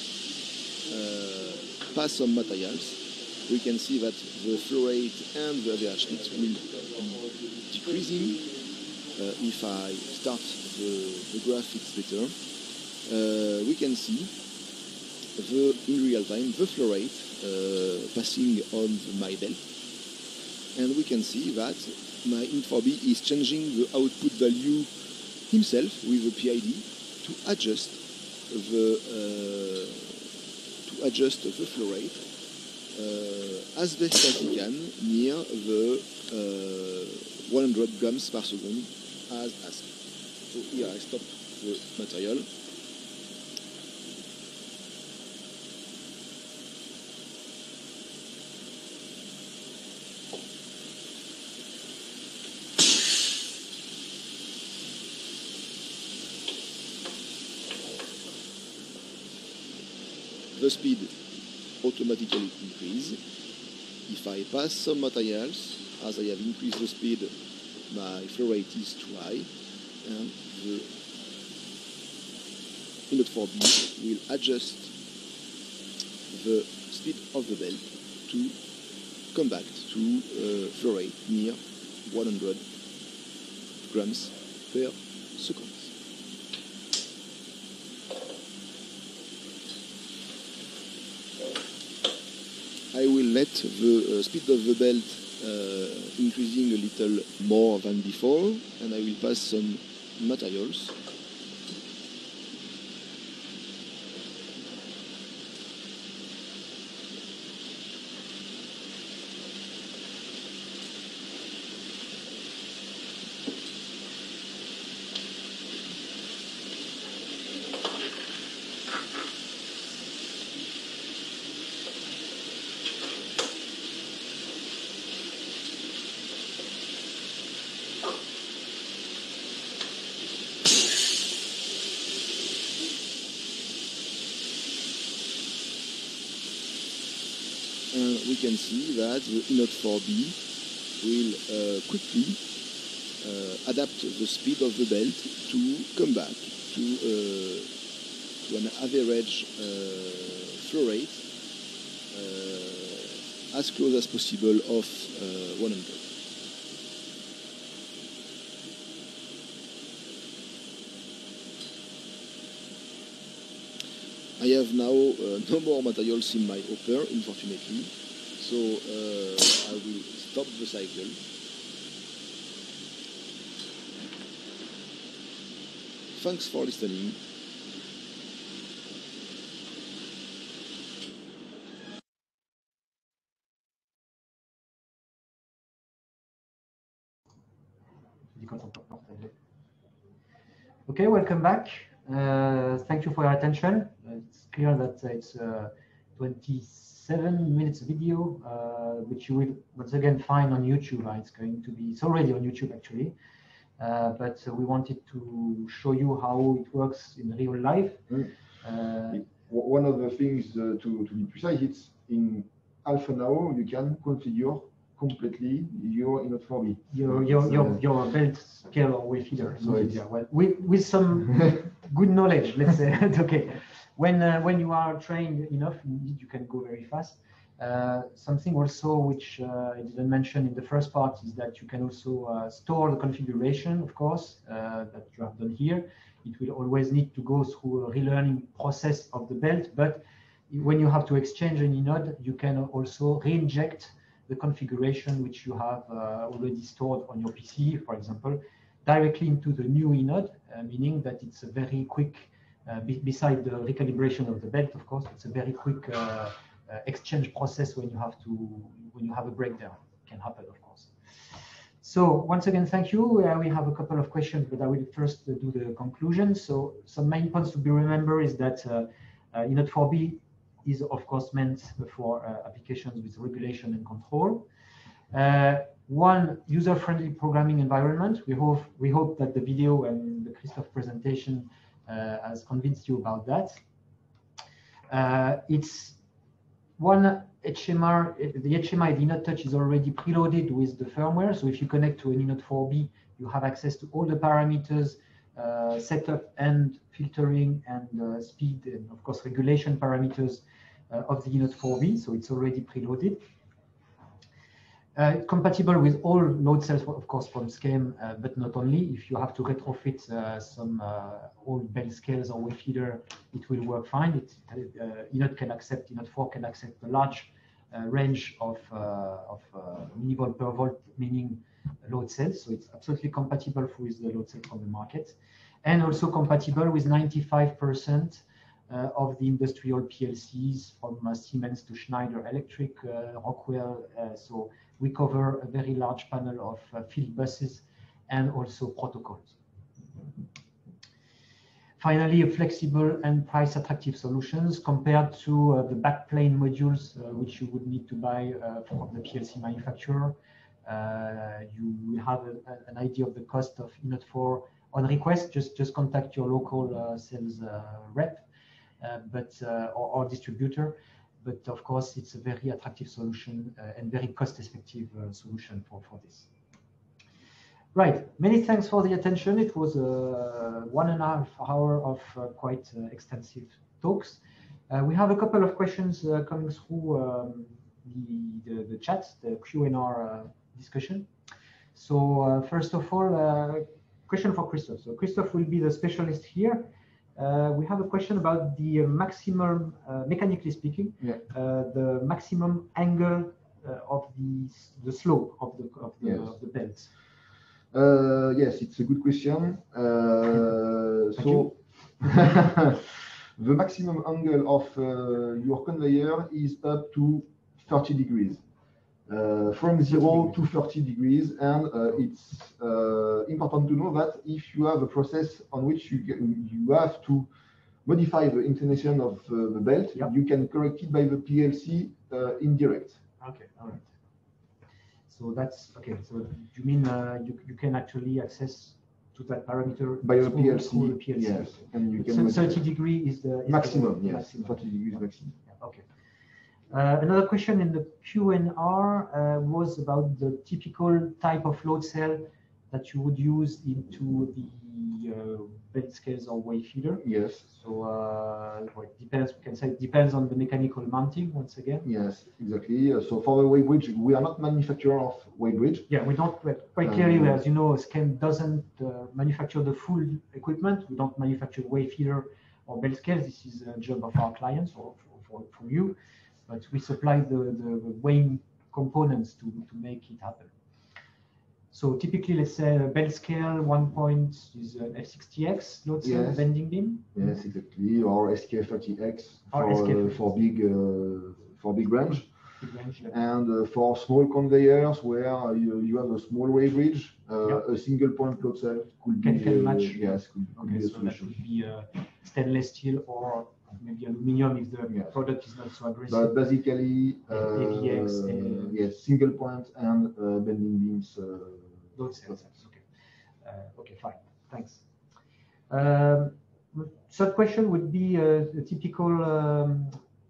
uh, pass some materials, we can see that the flow rate and the average speed will be decreasing. Uh, if I start the, the graphics better, uh, we can see the, in real time the flow rate uh, passing on my belt, and we can see that my I N O D four B is changing the output value himself with the P I D to adjust the uh, to adjust the flow rate uh, as best as he can near the uh, one hundred grams per second as asked. So here I stop the material. The speed automatically increases. If I pass some materials, as I have increased the speed, my flow rate is too high, and the I N O D four B will adjust the speed of the belt to come back to uh, flow rate near one hundred grams per second. I will let the uh, speed of the belt uh, increasing a little more than before, and I will pass some materials. And we can see that the I N O D four B will uh, quickly uh, adapt the speed of the belt to come back to, uh, to an average uh, flow rate uh, as close as possible of uh, one hundred. I have now uh, no more materials in my hopper, unfortunately, so uh, I will stop the cycle. Thanks for listening. Okay, welcome back. Uh, thank you for your attention. Uh, it's clear that it's a twenty-seven minutes video, uh, which you will once again find on YouTube. Uh, it's going to be, it's already on YouTube actually. Uh, but uh, we wanted to show you how it works in real life. Mm. Uh, One of the things uh, to, to be precise, it's in half an hour you can configure completely your Inode four B. Your your so, your, uh, your belt scale or wave feeder. So it's, yeah, well, with with some good knowledge, let's say. Okay, when uh, when you are trained enough, indeed you can go very fast. Uh, something also which uh, I didn't mention in the first part is that you can also uh, store the configuration, of course, uh, that you have done here. It will always need to go through a relearning process of the belt, but when you have to exchange an inode, you can also re-inject the configuration which you have uh, already stored on your P C, for example, directly into the new inode, uh, meaning that it's a very quick, uh, be beside the recalibration of the belt, of course, it's a very quick uh, uh, exchange process when you have to, when you have a breakdown. It can happen, of course. So once again, thank you. Uh, we have a couple of questions, but I will first uh, do the conclusion. So some main points to be remembered is that uh, uh, Inode four B is of course meant for uh, applications with regulation and control. Uh, one user-friendly programming environment. We hope we hope that the video and the Christophe presentation uh, has convinced you about that. Uh, it's one H M R, the H M I Inode Touch is already preloaded with the firmware. So if you connect to an Inode four B, you have access to all the parameters, uh, setup and filtering and uh, speed and of course regulation parameters uh, of the Inode four B. So it's already preloaded. Uh, compatible with all load cells, of course, from SCEM, uh, but not only. If you have to retrofit uh, some uh, old bell scales or wave feeder, it will work fine. It, uh, Inode can accept, Inode four can accept a large uh, range of, uh, of uh, millivolt per volt, meaning load cells. So it's absolutely compatible with the load cell from the market, and also compatible with ninety-five percent uh, of the industrial P L Cs from uh, Siemens to Schneider Electric, uh, Rockwell. Uh, so we cover a very large panel of uh, field buses and also protocols. Finally, a flexible and price attractive solutions compared to uh, the backplane modules, uh, which you would need to buy uh, from the P L C manufacturer. Uh, you will have a, a, an idea of the cost of Inode four on request. Just, just contact your local uh, sales uh, rep uh, but, uh, or, or distributor. But of course, it's a very attractive solution uh, and very cost-effective uh, solution for, for this. Right, many thanks for the attention. It was uh, one and a half hour of uh, quite uh, extensive talks. Uh, we have a couple of questions uh, coming through um, the, the, the chat, the Q and R uh, discussion. So uh, first of all, uh, question for Christophe. So Christophe will be the specialist here. Uh, we have a question about the uh, maximum, uh, mechanically speaking, yeah. uh, the maximum angle uh, of the, the slope of the, of the, yes. of the belt. Uh, yes, it's a good question. Uh, so the maximum angle of uh, your conveyor is up to thirty degrees. Uh, from zero to thirty degrees, and uh, it's uh, important to know that if you have a process on which you you have to modify the inclination of uh, the belt, yep. you can correct it by the P L C uh, indirect. Okay, all right. So that's okay. So you mean uh, you you can actually access to that parameter by the P L C? The P L C. Yes, and you so can thirty degree is the is maximum. The, yes, maximum. thirty degrees maximum. Yeah, okay. Uh, another question in the Q and R uh, was about the typical type of load cell that you would use into the uh, belt scales or wave feeder. Yes. So uh, well, it depends. We can say it depends on the mechanical mounting once again. Yes, exactly. Uh, so for the wave bridge, we are not manufacturer of wave bridge. Yeah, we don't. Quite clearly, um, as you know, SCEM doesn't uh, manufacture the full equipment. We don't manufacture wave feeder or belt scales. This is a job of our clients or for, for, for you, but we supply the, the, the weighing components to, to make it happen. So typically, let's say a belt scale one point is an F sixty X load cell Yes. bending beam. Yes, exactly, or S K thirty X Or for, S K uh, thirty. for big uh, for big range. Big range, yeah. And uh, for small conveyors where you, you have a small weight bridge, uh, Yeah. a single point load cell could Can- be can uh, match. yes, could, could Okay, be a so that solution. would be uh, stainless steel or maybe aluminum if the Yes. product is not so aggressive. But basically, uh, A V X and- yes, single point and uh, bending beams. Uh, Load cells. load cells. Okay. Uh, okay, fine. Thanks. Um, third question would be uh, a typical um,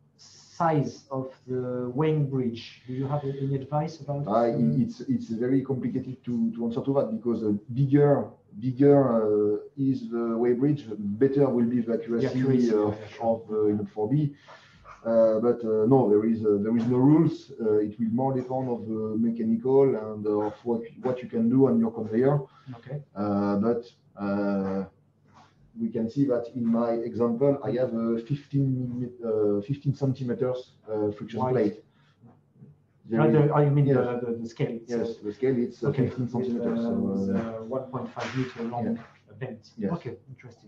size of the weighing bridge. Do you have any advice about? Uh, um, it's it's very complicated to, to answer to that because uh, bigger bigger uh, is the weight bridge, better will be the accuracy, accuracy, of, yeah, sure. of the Inot four B. Uh, but uh, no, there is uh, there is no rules. Uh, it will more depend of the mechanical and of what what you can do on your conveyor. Okay. Uh, but uh, we can see that in my example, I have a fifteen, uh, fifteen centimeters uh, friction Wide. plate. No, Very- the, oh, you mean yes. the, the, the scale? itself. Yes, the scale it's uh, Okay. fifteen With, centimeters. uh, So, with, uh, uh, one point five meter long bent. Yes. Okay, interesting.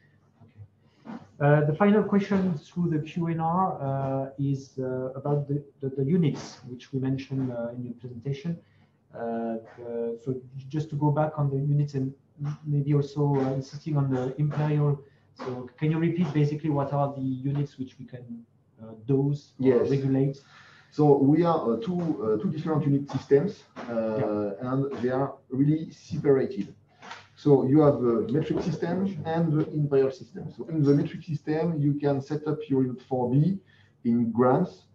Okay. Uh, the final question through the Q and R uh, is uh, about the, the, the units which we mentioned uh, in your presentation. Uh, uh, so just to go back on the units and maybe also uh, insisting on the imperial. So can you repeat basically what are the units which we can uh, dose or Yes. regulate? So we are uh, two uh, two different unit systems, uh, and they are really separated. So you have the metric system and the imperial system. So in the metric system, you can set up your Inot four B in grams,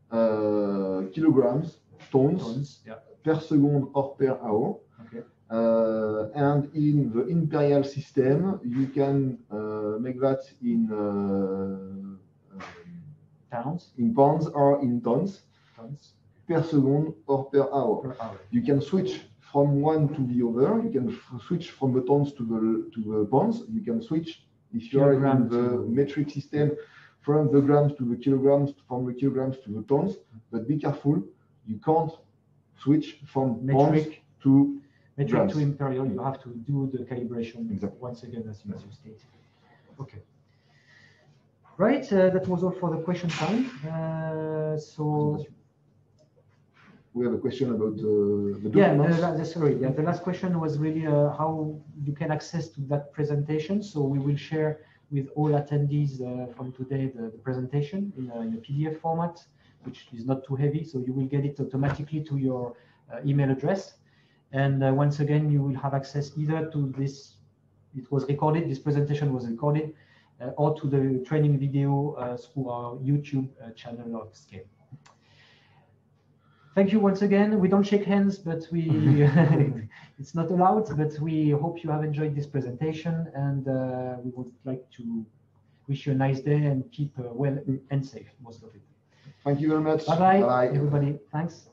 uh, kilograms, tons, Tons, yeah. per second or per hour. Okay. Uh, and in the imperial system, you can uh, make that in uh, um, Pounds, in pounds or in tons tons per second or per hour. per hour. You can switch from one to the other. You can f- switch from the tons to the to the pounds. You can switch if you are in Kilogram the to- metric system from the grams to the kilograms, from the kilograms to the tons. But be careful, you can't switch from pounds Metric, to metric grams. to imperial, you have to do the calibration Exactly. once again, as you, as you stated. Okay. Right, uh, that was all for the question time. Uh, so, We have a question about uh, the yeah, the, documents. la- the, sorry, yeah, the last question was really uh, how you can access to that presentation. So we will share with all attendees uh, from today the, the presentation in a, in a P D F format, which is not too heavy. So you will get it automatically to your uh, email address. And uh, once again, you will have access either to this, it was recorded, this presentation was recorded, uh, or to the training video uh, through our YouTube uh, channel of Scale. Thank you once again. We don't shake hands, but we it's not allowed, but we hope you have enjoyed this presentation, and uh, we would like to wish you a nice day and keep uh, well and safe, most of it. Thank you very much. Bye-bye, Bye. everybody. Thanks.